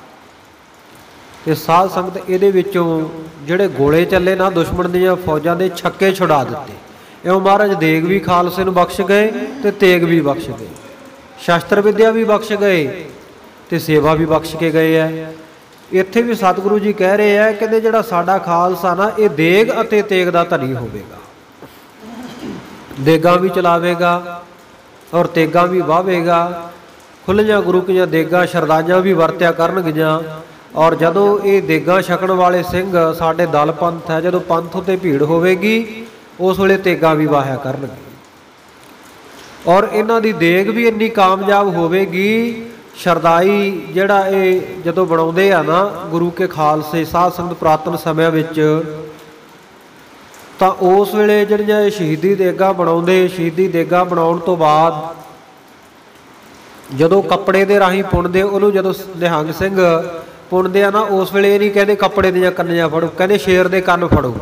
ਤੇ ਸਾਧ ਸੰਗਤ ਇਹਦੇ ਵਿੱਚੋਂ ਜਿਹੜੇ ਗੋਲੇ ਚੱਲੇ ਨਾ ਦੁਸ਼ਮਣ ਦੀਆਂ ਫੌਜਾਂ ਦੇ, ਛੱਕੇ ਛੁਡਾ ਦਿੱਤੇ। ਇਉਂ ਮਹਾਰਾਜ ਦੇਗ ਵੀ ਖਾਲਸੇ ਨੂੰ ਬਖਸ਼ ਗਏ ਤੇ ਤੇਗ ਵੀ ਬਖਸ਼ ਗਏ, ਸ਼ਸਤਰ ਵਿਦਿਆ ਵੀ ਬਖਸ਼ ਗਏ ਤੇ ਸੇਵਾ ਵੀ ਬਖਸ਼ ਕੇ ਗਏ ਹੈ। ਇੱਥੇ ਵੀ ਸਤਿਗੁਰੂ ਜੀ ਕਹਿ ਰਹੇ ਹੈ, ਕਹਿੰਦੇ ਜਿਹੜਾ ਸਾਡਾ ਖਾਲਸਾ ਨਾ ਇਹ ਦੇਗ ਅਤੇ ਤੇਗ ਦਾ ਧਨੀ ਹੋਵੇਗਾ। ਦੇਗਾਂ ਵੀ ਚਲਾਵੇਗਾ ਔਰ ਤੇਗਾਂ ਵੀ ਵਾਹਵੇਗਾ। ਖੁੱਲ੍ਹੀਆਂ ਗੁਰੂ ਕੀਆਂ ਦੇਗਾਂ ਸ਼ਰਦਾਈਆਂ ਵੀ ਵਰਤਿਆ ਕਰਨਗੀਆਂ। ਔਰ ਜਦੋਂ ਇਹ ਦੇਗਾਂ ਛਕਣ ਵਾਲੇ ਸਿੰਘ ਸਾਡੇ ਦਲ ਪੰਥ ਹੈ, ਜਦੋਂ ਪੰਥ ਉੱਤੇ ਭੀੜ ਹੋਵੇਗੀ ਉਸ ਵੇਲੇ ਤੇਗਾਂ ਵੀ ਵਾਹਿਆ ਕਰਨਗੇ। ਔਰ ਇਹਨਾਂ ਦੀ ਦੇਗ ਵੀ ਇੰਨੀ ਕਾਮਯਾਬ ਹੋਵੇਗੀ। ਸ਼ਰਦਾਈ ਜਿਹੜਾ ਇਹ ਜਦੋਂ ਬਣਾਉਂਦੇ ਆ ਨਾ ਗੁਰੂ ਕੇ ਖਾਲਸੇ ਸਾਧ ਸੰਗਤ ਪੁਰਾਤਨ ਸਮਿਆਂ ਵਿੱਚ, ਤਾਂ ਉਸ ਵੇਲੇ ਜਿਹੜੀਆਂ ਇਹ ਸ਼ਹੀਦੀ ਦੇਗਾਂ ਬਣਾਉਂਦੇ, ਸ਼ਹੀਦੀ ਦੇਗਾਂ ਬਣਾਉਣ ਤੋਂ ਬਾਅਦ ਜਦੋਂ ਕੱਪੜੇ ਦੇ ਰਾਹੀਂ ਪੁੰਨਦੇ, ਉਹਨੂੰ ਜਦੋਂ ਨਿਹੰਗ ਸਿੰਘ ਪੁੰਨਦੇ ਆ ਨਾ ਉਸ ਵੇਲੇ ਇਹ ਨਹੀਂ ਕਹਿੰਦੇ ਕੱਪੜੇ ਦੀਆਂ ਕੰਨੀਆਂ ਫੜੋ, ਕਹਿੰਦੇ ਸ਼ੇਰ ਦੇ ਕੰਨ ਫੜੋ।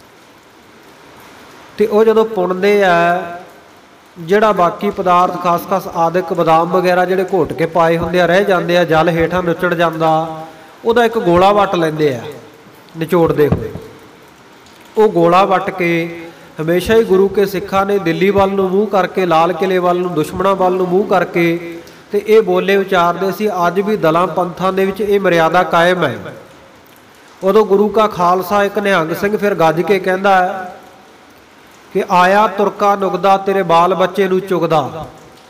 ਤੇ ਉਹ ਜਦੋਂ ਪੁੰਨਦੇ ਆ ਜਿਹੜਾ ਬਾਕੀ ਪਦਾਰਥ ਖਸਖਸ ਆਦਿਕ ਬਦਾਮ ਵਗੈਰਾ ਜਿਹੜੇ ਘੋਟ ਕੇ ਪਾਏ ਹੁੰਦੇ ਆ ਰਹਿ ਜਾਂਦੇ ਆ, ਜਲ ਹੇਠਾਂ ਨੁੱਚੜ ਜਾਂਦਾ, ਉਹਦਾ ਇੱਕ ਗੋਲਾ ਵੱਟ ਲੈਂਦੇ ਆ ਨਿਚੋੜਦੇ ਹੋਏ। ਉਹ ਗੋਲਾ ਵੱਟ ਕੇ ਹਮੇਸ਼ਾ ਹੀ ਗੁਰੂ ਕੇ ਸਿੱਖਾਂ ਨੇ ਦਿੱਲੀ ਵੱਲ ਨੂੰ ਮੂੰਹ ਕਰਕੇ, ਲਾਲ ਕਿਲੇ ਵੱਲ ਨੂੰ, ਦੁਸ਼ਮਣਾਂ ਵੱਲ ਨੂੰ ਮੂੰਹ ਕਰਕੇ ਤੇ ਇਹ ਬੋਲੇ ਉਚਾਰਦੇ ਸੀ। ਅੱਜ ਵੀ ਦਲਾਂ ਪੰਥਾਂ ਦੇ ਵਿੱਚ ਇਹ ਮਰਿਆਦਾ ਕਾਇਮ ਹੈ। ਉਦੋਂ ਗੁਰੂ ਕਾ ਖਾਲਸਾ ਇੱਕ ਨਿਹੰਗ ਸਿੰਘ ਫਿਰ ਗੱਜ ਕੇ ਕਹਿੰਦਾ ਹੈ ਕਿ ਆਇਆ ਤੁਰਕਾ ਨੁਗਦਾ ਤੇਰੇ ਬਾਲ ਬੱਚੇ ਨੂੰ ਚੁਗਦਾ,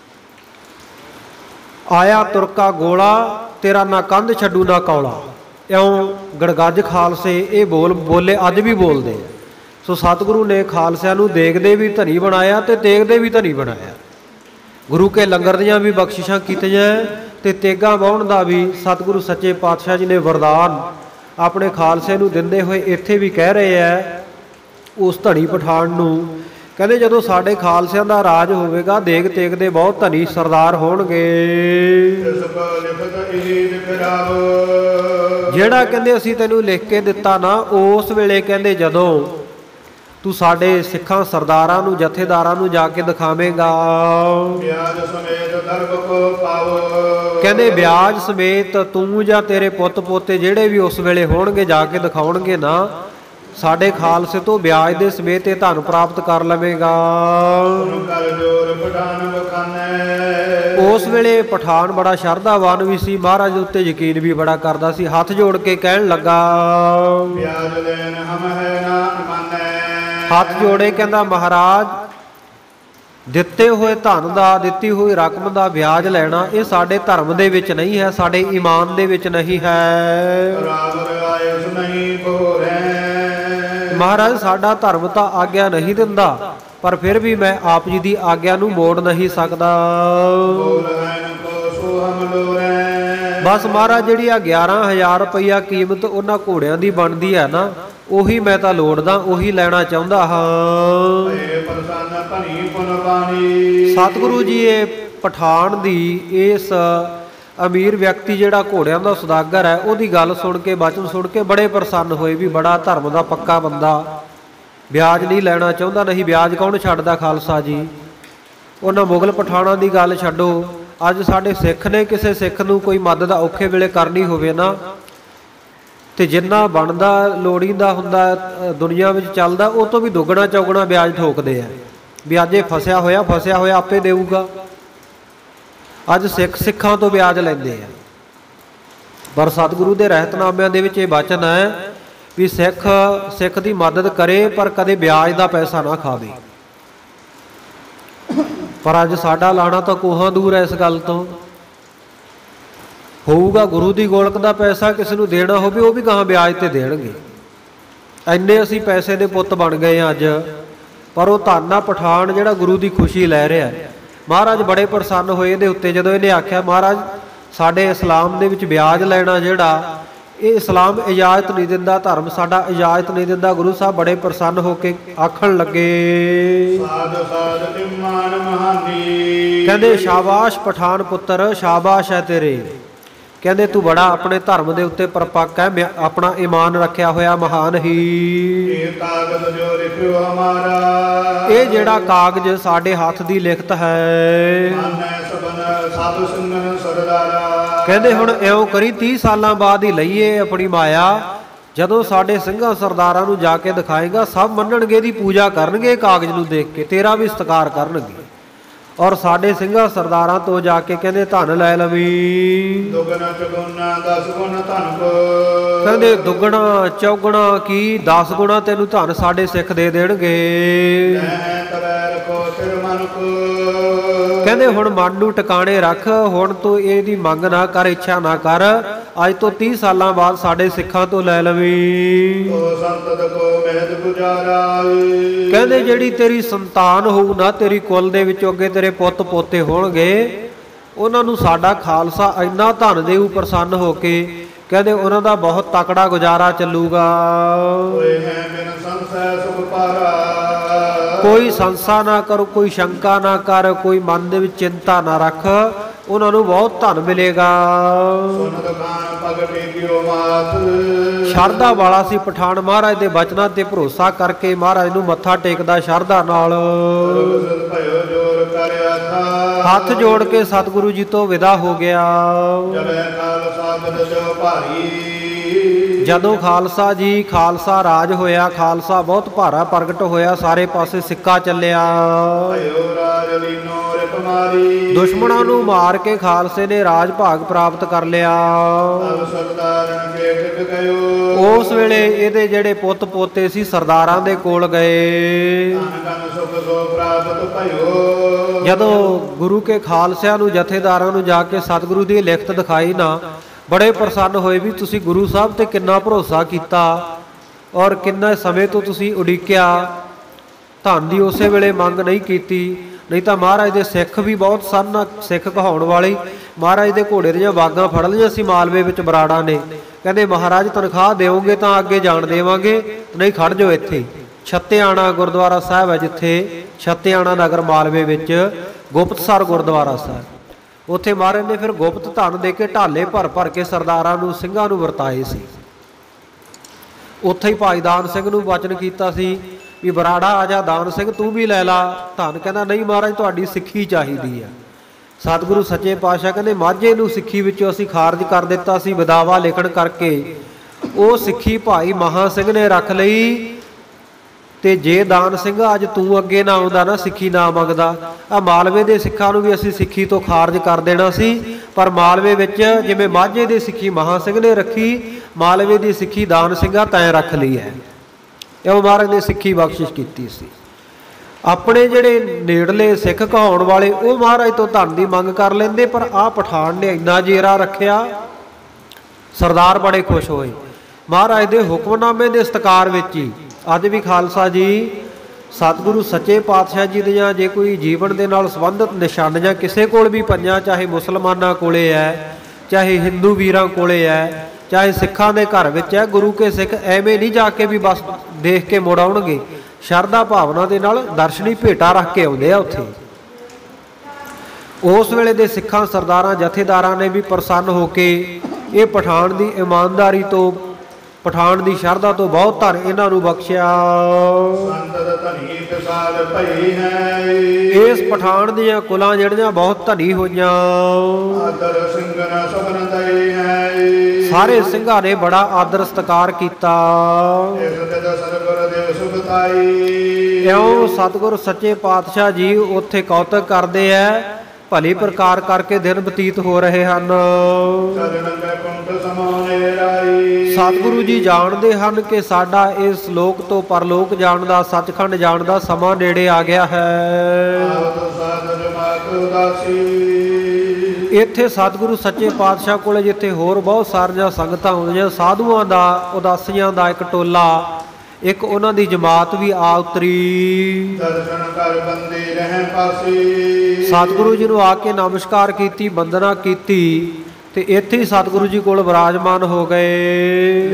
ਆਇਆ ਤੁਰਕਾ ਗੋਲਾ ਤੇਰਾ ਨਾ ਕੰਧ ਛੱਡੂ ਨਾ ਕੌਲਾ। ਇਉਂ ਗੜਗੱਜ ਖਾਲਸੇ ਇਹ ਬੋਲੇ ਅੱਜ ਵੀ ਬੋਲਦੇ। ਸੋ ਸਤਿਗੁਰੂ ਨੇ ਖਾਲਸਿਆਂ ਨੂੰ ਦੇਖਦੇ ਵੀ ਧਨੀ ਬਣਾਇਆ ਤੇ ਤੇਗਦੇ ਵੀ ਧਨੀ ਬਣਾਇਆ। ਗੁਰੂ ਕੇ ਲੰਗਰ ਦੀਆਂ ਵੀ ਬਖਸ਼ਿਸ਼ਾਂ ਕੀਤੀਆਂ ਤੇ ਤੇਗਾਂ ਵਾਹੁਣ ਦਾ ਵੀ ਸਤਿਗੁਰੂ ਸੱਚੇ ਪਾਤਸ਼ਾਹ ਜੀ ਨੇ ਵਰਦਾਨ ਆਪਣੇ ਖਾਲਸੇ ਨੂੰ ਦਿੰਦੇ ਹੋਏ ਇੱਥੇ ਵੀ ਕਹਿ ਰਹੇ ਹੈ ਉਸ ਧਨੀ ਪਠਾਨ ਨੂੰ, ਕਹਿੰਦੇ ਜਦੋਂ ਸਾਡੇ ਖਾਲਸਿਆਂ ਦਾ ਰਾਜ ਹੋਵੇਗਾ ਦੇਗ ਤੇਗ ਦੇ ਬਹੁਤ ਧਨੀ ਸਰਦਾਰ ਹੋਣਗੇ। ਜਿਹੜਾ ਕਹਿੰਦੇ ਅਸੀਂ ਤੈਨੂੰ ਲਿਖ ਕੇ ਦਿੱਤਾ ਨਾ, ਉਸ ਵੇਲੇ ਕਹਿੰਦੇ ਜਦੋਂ ਤੂੰ ਸਾਡੇ ਸਿੱਖਾਂ ਸਰਦਾਰਾਂ ਨੂੰ, ਜਥੇਦਾਰਾਂ ਨੂੰ ਜਾ ਕੇ ਦਿਖਾਵੇਂਗਾ, ਕਹਿੰਦੇ ਵਿਆਜ ਸਮੇਤ ਤੂੰ ਜਾਂ ਤੇਰੇ ਪੁੱਤ ਪੋਤੇ ਜਿਹੜੇ ਵੀ ਉਸ ਵੇਲੇ ਹੋਣਗੇ ਜਾ ਕੇ ਦਿਖਾਉਣਗੇ ਨਾ, ਸਾਡੇ ਖਾਲਸੇ ਤੋਂ ਵਿਆਜ ਦੇ ਸਮੇਤ ਇਹ ਧਨ ਪ੍ਰਾਪਤ ਕਰ ਲਵੇਗਾ। ਉਸ ਵੇਲੇ ਪਠਾਨ ਬੜਾ ਸ਼ਰਧਾਵਾਨ ਵੀ ਸੀ, ਮਹਾਰਾਜ ਦੇ ਉੱਤੇ ਯਕੀਨ ਵੀ ਬੜਾ ਕਰਦਾ ਸੀ। ਹੱਥ ਜੋੜ ਕੇ ਕਹਿਣ ਲੱਗਾ, ਹੱਥ ਜੋੜੇ ਕਹਿੰਦਾ ਮਹਾਰਾਜ ਦਿੱਤੇ ਹੋਏ ਧਨ ਦਾ, ਦਿੱਤੀ ਹੋਈ ਰਕਮ ਦਾ ਵਿਆਜ ਲੈਣਾ ਇਹ ਸਾਡੇ ਧਰਮ ਦੇ ਵਿੱਚ ਨਹੀਂ ਹੈ, ਸਾਡੇ ਈਮਾਨ ਦੇ ਵਿੱਚ ਨਹੀਂ ਹੈ। ਮਹਾਰਾਜ ਸਾਡਾ ਧਰਮ ਤਾਂ ਆਗਿਆ ਨਹੀਂ ਦਿੰਦਾ, ਪਰ ਫਿਰ ਵੀ ਮੈਂ ਆਪ ਜੀ ਦੀ ਆਗਿਆ ਨੂੰ ਮੋੜ ਨਹੀਂ ਸਕਦਾ। ਬਸ ਮਹਾਰਾਜ ਜਿਹੜੀ ਆ 11,000 ਰੁਪਈਆ ਕੀਮਤ ਉਹਨਾਂ ਘੋੜਿਆਂ ਦੀ ਬਣਦੀ ਹੈ ਨਾ, ਉਹੀ ਮੈਂ ਤਾਂ ਲੋੜਦਾ, ਉਹੀ ਲੈਣਾ ਚਾਹੁੰਦਾ ਹਾਂ। ਸਤਿਗੁਰੂ ਜੀ ਇਹ ਪਠਾਨ ਦੀ ਇਸ ਅਮੀਰ ਵਿਅਕਤੀ ਜਿਹੜਾ ਘੋੜਿਆਂ ਦਾ ਸੁਦਾਗਰ ਹੈ ਉਹਦੀ ਗੱਲ ਸੁਣ ਕੇ, ਬਚਨ ਸੁਣ ਕੇ ਬੜੇ ਪ੍ਰਸੰਨ ਹੋਏ ਵੀ ਬੜਾ ਧਰਮ ਦਾ ਪੱਕਾ ਬੰਦਾ, ਵਿਆਜ ਨਹੀਂ ਲੈਣਾ ਚਾਹੁੰਦਾ। ਨਹੀਂ ਵਿਆਜ ਕੌਣ ਛੱਡਦਾ ਖਾਲਸਾ ਜੀ। ਉਹਨਾਂ ਮੁਗਲ ਪਠਾਨਾਂ ਦੀ ਗੱਲ ਛੱਡੋ, ਅੱਜ ਸਾਡੇ ਸਿੱਖ ਨੇ ਕਿਸੇ ਸਿੱਖ ਨੂੰ ਕੋਈ ਮਦਦ ਔਖੇ ਵੇਲੇ ਕਰਨੀ ਹੋਵੇ ਨਾ, ਤੇ ਜਿੰਨਾ ਬਣਦਾ ਲੋੜੀਂਦਾ ਹੁੰਦਾ ਦੁਨੀਆ ਵਿੱਚ ਚੱਲਦਾ, ਉਹ ਤੋਂ ਵੀ ਦੁੱਗਣਾ ਚੌਗਣਾ ਵਿਆਜ ਠੋਕਦੇ ਆ ਵੀ ਅੱਜ ਇਹ ਫਸਿਆ ਹੋਇਆ ਆਪੇ ਦੇਊਗਾ। ਅੱਜ ਸਿੱਖ ਸਿੱਖਾਂ ਤੋਂ ਵਿਆਜ ਲੈਂਦੇ ਆ। ਪਰ ਸਤਿਗੁਰੂ ਦੇ ਰਹਿਤਨਾਮਿਆਂ ਦੇ ਵਿੱਚ ਇਹ ਬਚਨ ਹੈ ਵੀ ਸਿੱਖ ਦੀ ਮਦਦ ਕਰੇ ਪਰ ਕਦੇ ਵਿਆਜ ਦਾ ਪੈਸਾ ਨਾ ਖਾਵੇ। ਪਰ ਅੱਜ ਸਾਡਾ ਲਾਣਾ ਤਾਂ ਕੋਹਾਂ ਦੂਰ ਹੈ ਇਸ ਗੱਲ ਤੋਂ। ਹੋਊਗਾ ਗੁਰੂ ਦੀ ਗੋਲਕ ਦਾ ਪੈਸਾ ਕਿਸੇ ਨੂੰ ਦੇਣਾ ਹੋਵੇ, ਉਹ ਵੀ ਗਾਹਾਂ ਵਿਆਜ ਤੇ ਦੇਣਗੇ। ਇੰਨੇ ਅਸੀਂ ਪੈਸੇ ਦੇ ਪੁੱਤ ਬਣ ਗਏ ਹਾਂ ਅੱਜ। ਪਰ ਉਹ ਧੰਨਾ ਪਠਾਨ ਜਿਹੜਾ ਗੁਰੂ ਦੀ ਖੁਸ਼ੀ ਲੈ ਰਿਹਾ। ਮਹਾਰਾਜ ਬੜੇ ਪ੍ਰਸੰਨ ਹੋਏ ਇਹਦੇ ਉੱਤੇ ਜਦੋਂ ਇਹਨੇ ਆਖਿਆ ਮਹਾਰਾਜ ਸਾਡੇ ਇਸਲਾਮ ਦੇ ਵਿੱਚ ਵਿਆਜ ਲੈਣਾ ਜਿਹੜਾ ਇਹ ਇਸਲਾਮ ਇਜਾਜ਼ਤ ਨਹੀਂ ਦਿੰਦਾ, ਧਰਮ ਸਾਡਾ ਇਜਾਜ਼ਤ ਨਹੀਂ ਦਿੰਦਾ। ਗੁਰੂ ਸਾਹਿਬ ਬੜੇ ਪ੍ਰਸੰਨ ਹੋ ਕੇ ਆਖਣ ਲੱਗੇ, ਕਹਿੰਦੇ ਸ਼ਾਬਾਸ਼ ਪਠਾਨ ਪੁੱਤਰ, ਸ਼ਾਬਾਸ਼ ਹੈ ਤੇਰੇ। ਕਹਿੰਦੇ ਤੂੰ ਬੜਾ ਆਪਣੇ ਧਰਮ ਦੇ ਉੱਤੇ ਪਰਪੱਕ ਹੈ, ਆਪਣਾ ਈਮਾਨ ਰੱਖਿਆ ਹੋਇਆ ਮਹਾਨ ਹੀ। ਇਹ ਜਿਹੜਾ ਕਾਗਜ਼ ਸਾਡੇ ਹੱਥ ਦੀ ਲਿਖਤ ਹੈ, ਕਹਿੰਦੇ ਹੁਣ ਇਉਂ ਕਰੀ 30 ਸਾਲਾਂ ਬਾਅਦ ਹੀ ਲਈਏ ਆਪਣੀ ਮਾਇਆ। ਜਦੋਂ ਸਾਡੇ ਸਿੰਘਾਂ ਸਰਦਾਰਾਂ ਨੂੰ ਜਾ ਕੇ ਦਿਖਾਏਗਾ ਸਭ ਮੰਨਣਗੇ, ਦੀ ਪੂਜਾ ਕਰਨਗੇ ਕਾਗਜ਼ ਨੂੰ ਦੇਖ ਕੇ, ਤੇਰਾ ਵੀ ਸਤਿਕਾਰ ਕਰਨਗੇ। ਔਰ ਸਾਡੇ ਸਿੰਘਾਂ ਸਰਦਾਰਾਂ ਤੋਂ ਜਾ ਕੇ ਕਹਿੰਦੇ ਧਨ ਲੈ ਲਵੀਂ। ਕਹਿੰਦੇ ਦੁੱਗਣਾ ਚੌਗਣਾ ਕੀ 10 ਗੁਣਾ ਤੈਨੂੰ ਧਨ ਸਾਡੇ ਸਿੱਖ ਦੇ ਦੇਣਗੇ। ਤੇਰੇ ਮਨ ਕੋ। ਕਹਿੰਦੇ ਹੁਣ ਮਨ ਨੂੰ ਟਿਕਾਣੇ ਰੱਖ, ਹੁਣ ਤੂੰ ਇਹਦੀ ਮੰਗ ਨਾ ਕਰ, ਇੱਛਾ ਨਾ ਕਰ, ਅੱਜ ਤੋਂ 30 ਸਾਲਾਂ ਬਾਅਦ ਸਾਡੇ ਸਿੱਖਾਂ ਤੋਂ ਲੈ ਲਵੀਂ। ਓ ਸੰਤਤ ਕੋ ਮਹਿਦ ਗੁਜ਼ਾਰਾ। ਕਹਿੰਦੇ ਜਿਹੜੀ ਤੇਰੀ ਸੰਤਾਨ ਹੋਊ ਨਾ, ਤੇਰੀ ਕੁਲ ਦੇ ਵਿੱਚੋਂ ਅੱਗੇ ਤੇਰੇ ਪੁੱਤ ਪੋਤੇ ਹੋਣਗੇ, ਉਹਨਾਂ ਨੂੰ ਸਾਡਾ ਖਾਲਸਾ ਇੰਨਾ ਧਨ ਦੇਊ ਪ੍ਰਸੰਨ ਹੋ ਕੇ, ਕਹਿੰਦੇ ਉਹਨਾਂ ਦਾ ਬਹੁਤ ਤਕੜਾ ਗੁਜ਼ਾਰਾ ਚੱਲੂਗਾ। ਕੋਈ ਸੰਸਾ ਨਾ ਕਰੋ, ਕੋਈ ਸ਼ੰਕਾ ਨਾ ਕਰ, ਕੋਈ ਮਨ ਦੇ ਵਿੱਚ ਚਿੰਤਾ ਨਾ ਰੱਖ, ਉਹਨਾਂ ਨੂੰ ਬਹੁਤ ਧਨ ਮਿਲੇਗਾ। ਸ਼ਰਧਾ ਵਾਲਾ ਸੀ ਪਠਾਨ, ਮਹਾਰਾਜ ਦੇ ਬਚਨਾਂ ਤੇ ਭਰੋਸਾ ਕਰਕੇ ਮਹਾਰਾਜ ਨੂੰ ਮੱਥਾ ਟੇਕਦਾ ਸ਼ਰਧਾ ਨਾਲ। ਹੱਥ ਜੋੜ ਕੇ ਸਤਿਗੁਰੂ ਜੀ ਤੋਂ ਵਿਦਾ ਹੋ ਗਿਆ। ਜਦੋਂ ਖਾਲਸਾ ਜੀ, ਖਾਲਸਾ ਰਾਜ ਹੋਇਆ, ਖਾਲਸਾ ਬਹੁਤ ਭਾਰਾ ਪ੍ਰਗਟ ਹੋਇਆ, ਸਾਰੇ ਪਾਸੇ ਸਿੱਕਾ ਚੱਲਿਆ। ਦੁਸ਼ਮਣਾਂ ਨੂੰ ਮਾਰ ਕੇ ਖਾਲਸੇ ਨੇ ਰਾਜ ਭਾਗ ਪ੍ਰਾਪਤ ਕਰ ਲਿਆ। ਉਸ ਵੇਲੇ ਇਹਦੇ ਜਿਹੜੇ ਪੁੱਤ ਪੋਤੇ ਸੀ ਸਰਦਾਰਾਂ ਦੇ ਕੋਲ ਗਏ। ਜਦੋਂ ਗੁਰੂ ਕੇ ਖਾਲਸਿਆਂ ਨੂੰ, ਜਥੇਦਾਰਾਂ ਨੂੰ ਜਾ ਕੇ ਸਤਿਗੁਰੂ ਦੀ ਲਿਖਤ ਦਿਖਾਈ ਨਾ, ਬੜੇ ਪ੍ਰਸੰਨ ਹੋਏ ਵੀ ਤੁਸੀਂ ਗੁਰੂ ਸਾਹਿਬ ਤੇ ਕਿੰਨਾ ਭਰੋਸਾ ਕੀਤਾ ਔਰ ਕਿੰਨਾ ਸਮੇਂ ਤੋਂ ਤੁਸੀਂ ਉਡੀਕਿਆ, ਧਨ ਦੀ ਉਸੇ ਵੇਲੇ ਮੰਗ ਨਹੀਂ ਕੀਤੀ। ਨਹੀਂ ਤਾਂ ਮਹਾਰਾਜ ਦੇ ਸਿੱਖ ਵੀ ਬਹੁਤ ਸਨ, ਸਿੱਖ ਕਹਾਉਣ ਵਾਲੇ। ਮਹਾਰਾਜ ਦੇ ਘੋੜੇ ਦੀਆਂ ਬਾਗਾਂ ਫੜ ਲਈਆਂ ਸੀ ਮਾਲਵੇ ਵਿੱਚ ਬਰਾੜਾ ਨੇ। ਕਹਿੰਦੇ ਮਹਾਰਾਜ ਤਨਖਾਹ ਦਿਓਗੇ ਤਾਂ ਅੱਗੇ ਜਾਣ ਦੇਵਾਂਗੇ, ਨਹੀਂ ਖੜ ਜਾਓ ਇੱਥੇ। ਛੱਤਿਆਣਾ ਗੁਰਦੁਆਰਾ ਸਾਹਿਬ ਹੈ ਜਿੱਥੇ, ਛੱਤਿਆਣਾ ਨਗਰ ਮਾਲਵੇ ਵਿੱਚ ਗੁਪਤਸਰ ਗੁਰਦੁਆਰਾ ਸਾਹਿਬ, ਉੱਥੇ ਮਹਾਰਾਜ ਨੇ ਫਿਰ ਗੁਪਤ ਧਨ ਦੇ ਕੇ ਢਾਲੇ ਭਰ ਭਰ ਕੇ ਸਰਦਾਰਾਂ ਨੂੰ, ਸਿੰਘਾਂ ਨੂੰ ਵਰਤਾਏ ਸੀ। ਉੱਥੇ ਹੀ ਭਾਈ ਦਾਨ ਸਿੰਘ ਨੂੰ ਵਚਨ ਕੀਤਾ ਸੀ ਵੀ ਬਰਾੜਾ ਆ ਜਾ ਦਾਨ ਸਿੰਘ, ਤੂੰ ਵੀ ਲੈ ਲਾ ਧਨ। ਕਹਿੰਦਾ ਨਹੀਂ ਮਹਾਰਾਜ, ਤੁਹਾਡੀ ਸਿੱਖੀ ਚਾਹੀਦੀ ਆ। ਸਤਿਗੁਰੂ ਸੱਚੇ ਪਾਤਸ਼ਾਹ ਕਹਿੰਦੇ ਮਾਝੇ ਨੂੰ ਸਿੱਖੀ ਵਿੱਚੋਂ ਅਸੀਂ ਖਾਰਜ ਕਰ ਦਿੱਤਾ ਸੀ ਵਿਦਾਵਾ ਲਿਖਣ ਕਰਕੇ, ਉਹ ਸਿੱਖੀ ਭਾਈ ਮਹਾ ਸਿੰਘ ਨੇ ਰੱਖ ਲਈ। ਤੇ ਜੇ ਦਾਨ ਸਿੰਘ ਅੱਜ ਤੂੰ ਅੱਗੇ ਨਾ ਆਉਂਦਾ ਨਾ, ਸਿੱਖੀ ਨਾ ਮੰਗਦਾ, ਆ ਮਾਲਵੇ ਦੇ ਸਿੱਖਾਂ ਨੂੰ ਵੀ ਅਸੀਂ ਸਿੱਖੀ ਤੋਂ ਖਾਰਜ ਕਰ ਦੇਣਾ ਸੀ। ਪਰ ਮਾਲਵੇ ਵਿੱਚ ਜਿਵੇਂ ਮਾਝੇ ਦੀ ਸਿੱਖੀ ਮਹਾ ਸਿੰਘ ਨੇ ਰੱਖੀ, ਮਾਲਵੇ ਦੀ ਸਿੱਖੀ ਦਾਨ ਸਿੰਘਾਂ ਤੈਂ ਰੱਖ ਲਈ ਹੈ। ਇਹ ਮਹਾਰਾਜ ਨੇ ਸਿੱਖੀ ਬਖਸ਼ਿਸ਼ ਕੀਤੀ ਸੀ। ਆਪਣੇ ਜਿਹੜੇ ਨੇੜਲੇ ਸਿੱਖ ਕਹਾਉਣ ਵਾਲੇ ਉਹ ਮਹਾਰਾਜ ਤੋਂ ਧਨ ਦੀ ਮੰਗ ਕਰ ਲੈਂਦੇ, ਪਰ ਆਹ ਪਠਾਨ ਨੇ ਇੰਨਾ ਜੇਰਾ ਰੱਖਿਆ, ਸਰਦਾਰ ਬੜੇ ਖੁਸ਼ ਹੋਏ। ਮਹਾਰਾਜ ਦੇ ਹੁਕਮਨਾਮੇ ਦੇ ਸਤਿਕਾਰ ਵਿੱਚ ਹੀ ਅੱਜ ਵੀ ਖਾਲਸਾ ਜੀ ਸਤਿਗੁਰੂ ਸੱਚੇ ਪਾਤਸ਼ਾਹ ਜੀ ਦੀਆਂ ਜੇ ਕੋਈ ਜੀਵਨ ਦੇ ਨਾਲ ਸੰਬੰਧਿਤ ਨਿਸ਼ਾਨੀਆਂ ਕਿਸੇ ਕੋਲ ਵੀ ਪਈਆਂ, ਚਾਹੇ ਮੁਸਲਮਾਨਾਂ ਕੋਲੇ ਹੈ, ਚਾਹੇ ਹਿੰਦੂ ਵੀਰਾਂ ਕੋਲੇ ਹੈ, ਚਾਹੇ ਸਿੱਖਾਂ ਦੇ ਘਰ ਵਿੱਚ ਹੈ, ਗੁਰੂ ਕੇ ਸਿੱਖ ਐਵੇਂ ਨਹੀਂ ਜਾ ਕੇ ਵੀ ਬਸ ਦੇਖ ਕੇ ਮੁੜ ਆਉਣਗੇ। ਸ਼ਰਧਾ ਭਾਵਨਾ ਦੇ ਨਾਲ ਦਰਸ਼ਨੀ ਭੇਟਾ ਰੱਖ ਕੇ ਆਉਂਦੇ ਆ ਉੱਥੇ। ਉਸ ਵੇਲੇ ਦੇ ਸਿੱਖਾਂ ਸਰਦਾਰਾਂ ਜਥੇਦਾਰਾਂ ਨੇ ਵੀ ਪ੍ਰਸੰਨ ਹੋ ਕੇ ਇਹ ਪਠਾਨ ਦੀ ਇਮਾਨਦਾਰੀ ਤੋਂ, ਪਠਾਨ ਦੀ ਸ਼ਰਧਾ ਤੋਂ ਬਹੁਤ ਧਨ ਇਹਨਾਂ ਨੂੰ ਬਖਸ਼ਿਆ। ਇਸ ਪਠਾਨ ਦੀਆਂ ਕੁਲਾਂ ਜਿਹੜੀਆਂ ਬਹੁਤ ਧਨੀ ਹੋਈਆਂ। ਸਾਰੇ ਸਿੰਘਾਂ ਨੇ ਬੜਾ ਆਦਰ ਸਤਿਕਾਰ ਕੀਤਾ। ਇਉਂ ਸਤਿਗੁਰ ਸੱਚੇ ਪਾਤਸ਼ਾਹ ਜੀ ਉੱਥੇ ਕੌਤਕ ਕਰਦੇ ਐ, ਭਲੀ ਪ੍ਰਕਾਰ ਕਰਕੇ ਦਿਨ ਬਤੀਤ ਹੋ ਰਹੇ ਹਨ। ਸਤਿਗੁਰੂ ਜੀ ਜਾਣਦੇ ਹਨ ਕਿ ਸਾਡਾ ਇਸ ਲੋਕ ਤੋਂ ਪਰਲੋਕ ਜਾਣ ਦਾ, ਸੱਚਖੰਡ ਜਾਣ ਦਾ ਸਮਾਂ ਨੇੜੇ ਆ ਗਿਆ ਹੈ। ਇੱਥੇ ਸਤਿਗੁਰੂ ਸੱਚੇ ਪਾਤਸ਼ਾਹ ਕੋਲੇ ਜਿੱਥੇ ਹੋਰ ਬਹੁਤ ਸਾਰੀਆਂ ਸੰਗਤਾਂ ਹੁੰਦੀਆਂ, ਸਾਧੂਆਂ ਦਾ, ਉਦਾਸੀਆਂ ਦਾ ਇੱਕ ਟੋਲਾ, ਇੱਕ ਉਹਨਾਂ ਦੀ ਜਮਾਤ ਵੀ ਆ ਉਤਰੀ। ਸਤਿਗੁਰੂ ਜੀ ਨੂੰ ਆ ਕੇ ਨਮਸਕਾਰ ਕੀਤੀ, ਵੰਦਨਾ ਕੀਤੀ ਤੇ ਇੱਥੇ ਹੀ ਸਤਿਗੁਰੂ ਜੀ ਕੋਲ ਵਿਰਾਜਮਾਨ ਹੋ ਗਏ।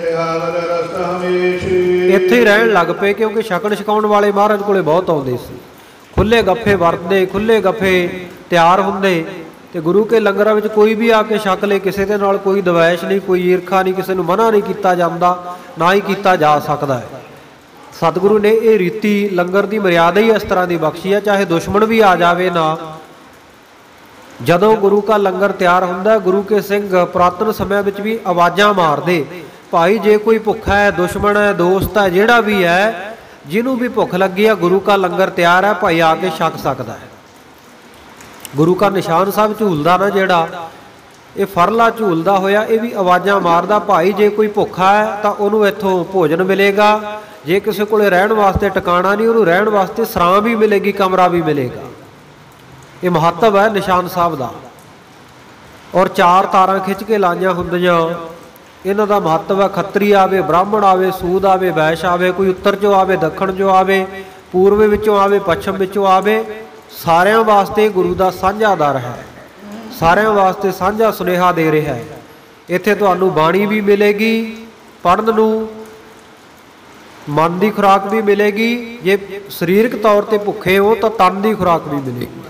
ਇੱਥੇ ਹੀ ਰਹਿਣ ਲੱਗ ਪਏ, ਕਿਉਂਕਿ ਛਕਣ ਛਕਾਉਣ ਵਾਲੇ ਮਹਾਰਾਜ ਕੋਲੇ ਬਹੁਤ ਆਉਂਦੇ ਸੀ। ਖੁੱਲੇ ਗੱਫੇ ਵਰਤਦੇ, ਖੁੱਲੇ ਗੱਫੇ ਤਿਆਰ ਹੁੰਦੇ ਤੇ ਗੁਰੂ ਕੇ ਲੰਗਰਾਂ ਵਿੱਚ ਕੋਈ ਵੀ ਆ ਕੇ ਛਕ ਲੇ, ਕਿਸੇ ਦੇ ਨਾਲ ਕੋਈ ਦਵੈਸ਼ ਨਹੀਂ, ਕੋਈ ਈਰਖਾ ਨਹੀਂ, ਕਿਸੇ ਨੂੰ ਮਨਾ ਨਹੀਂ ਕੀਤਾ ਜਾਂਦਾ, ਨਾ ਹੀ ਕੀਤਾ ਜਾ ਸਕਦਾ ਹੈ। ਸਤਿਗੁਰੂ ਨੇ ਇਹ ਰੀਤੀ, ਲੰਗਰ ਦੀ ਮਰਿਆਦਾ ਹੀ ਇਸ ਤਰ੍ਹਾਂ ਦੀ ਬਖਸ਼ੀ ਹੈ, ਚਾਹੇ ਦੁਸ਼ਮਣ ਵੀ ਆ ਜਾਵੇ ਨਾ। ਜਦੋਂ ਗੁਰੂ ਕਾ ਲੰਗਰ ਤਿਆਰ ਹੁੰਦਾ, ਗੁਰੂ ਕੇ ਸਿੰਘ ਪੁਰਾਤਨ ਸਮਿਆਂ ਵਿੱਚ ਵੀ ਆਵਾਜ਼ਾਂ ਮਾਰਦੇ, ਭਾਈ ਜੇ ਕੋਈ ਭੁੱਖਾ ਹੈ, ਦੁਸ਼ਮਣ ਹੈ, ਦੋਸਤ ਹੈ, ਜਿਹੜਾ ਵੀ ਹੈ, ਜਿਹਨੂੰ ਵੀ ਭੁੱਖ ਲੱਗੀ ਹੈ, ਗੁਰੂ ਕਾ ਲੰਗਰ ਤਿਆਰ ਹੈ, ਭਾਈ ਆ ਕੇ ਛਕ ਸਕਦਾ ਹੈ। ਗੁਰੂ ਕਾ ਨਿਸ਼ਾਨ ਸਾਹਿਬ ਝੂਲਦਾ ਨਾ ਜਿਹੜਾ, ਇਹ ਫਰਲਾ ਝੂਲਦਾ ਹੋਇਆ ਇਹ ਵੀ ਆਵਾਜ਼ਾਂ ਮਾਰਦਾ, ਭਾਈ ਜੇ ਕੋਈ ਭੁੱਖਾ ਹੈ ਤਾਂ ਉਹਨੂੰ ਇੱਥੋਂ ਭੋਜਨ ਮਿਲੇਗਾ, ਜੇ ਕਿਸੇ ਕੋਲ ਰਹਿਣ ਵਾਸਤੇ ਟਿਕਾਣਾ ਨਹੀਂ ਉਹਨੂੰ ਰਹਿਣ ਵਾਸਤੇ ਸਰਾਂ ਵੀ ਮਿਲੇਗੀ, ਕਮਰਾ ਵੀ ਮਿਲੇਗਾ। ਇਹ ਮਹੱਤਵ ਹੈ ਨਿਸ਼ਾਨ ਸਾਹਿਬ ਦਾ। ਔਰ 4 ਤਾਰਾਂ ਖਿੱਚ ਕੇ ਲਾਈਆਂ ਹੁੰਦੀਆਂ, ਇਹਨਾਂ ਦਾ ਮਹੱਤਵ ਹੈ। ਖੱਤਰੀ ਆਵੇ, ਬ੍ਰਾਹਮਣ ਆਵੇ, ਸੂਦ ਆਵੇ, ਵੈਸ਼ ਆਵੇ, ਕੋਈ ਉੱਤਰ 'ਚੋਂ ਆਵੇ, ਦੱਖਣ 'ਚੋਂ ਆਵੇ, ਪੂਰਬ ਵਿੱਚੋਂ ਆਵੇ, ਪੱਛਮ ਵਿੱਚੋਂ ਆਵੇ, ਸਾਰਿਆਂ ਵਾਸਤੇ ਗੁਰੂ ਦਾ ਸਾਂਝਾ ਦਰ ਹੈ, ਸਾਰਿਆਂ ਵਾਸਤੇ ਸਾਂਝਾ ਸੁਨੇਹਾ ਦੇ ਰਿਹਾ ਹੈ। ਇੱਥੇ ਤੁਹਾਨੂੰ ਬਾਣੀ ਵੀ ਮਿਲੇਗੀ ਪੜ੍ਹਨ ਨੂੰ, ਮਨ ਦੀ ਖੁਰਾਕ ਵੀ ਮਿਲੇਗੀ, ਜੇ ਸਰੀਰਕ ਤੌਰ 'ਤੇ ਭੁੱਖੇ ਹੋ ਤਾਂ ਤਨ ਦੀ ਖੁਰਾਕ ਵੀ ਮਿਲੇਗੀ।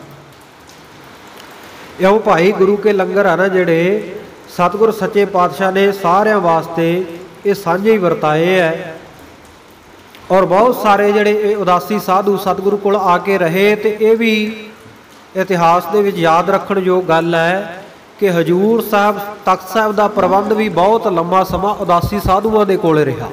ਇਉਂ ਭਾਈ ਗੁਰੂ ਕੇ ਲੰਗਰ ਆ ਨਾ ਜਿਹੜੇ ਸਤਿਗੁਰ ਸੱਚੇ ਪਾਤਸ਼ਾਹ ਨੇ ਸਾਰਿਆਂ ਵਾਸਤੇ ਇਹ ਸਾਂਝੇ ਹੀ ਵਰਤਾਏ ਹੈ। ਔਰ ਬਹੁਤ ਸਾਰੇ ਜਿਹੜੇ ਇਹ ਉਦਾਸੀ ਸਾਧੂ ਸਤਿਗੁਰੂ ਕੋਲ ਆ ਕੇ ਰਹੇ, ਤੇ ਇਹ ਵੀ ਇਤਿਹਾਸ ਦੇ ਵਿੱਚ ਯਾਦ ਰੱਖਣ ਯੋਗ ਗੱਲ ਹੈ ਕਿ ਹਜ਼ੂਰ ਸਾਹਿਬ ਤਖ਼ਤ ਸਾਹਿਬ ਦਾ ਪ੍ਰਬੰਧ ਵੀ ਬਹੁਤ ਲੰਮਾ ਸਮਾਂ ਉਦਾਸੀ ਸਾਧੂਆਂ ਦੇ ਕੋਲ ਰਿਹਾ।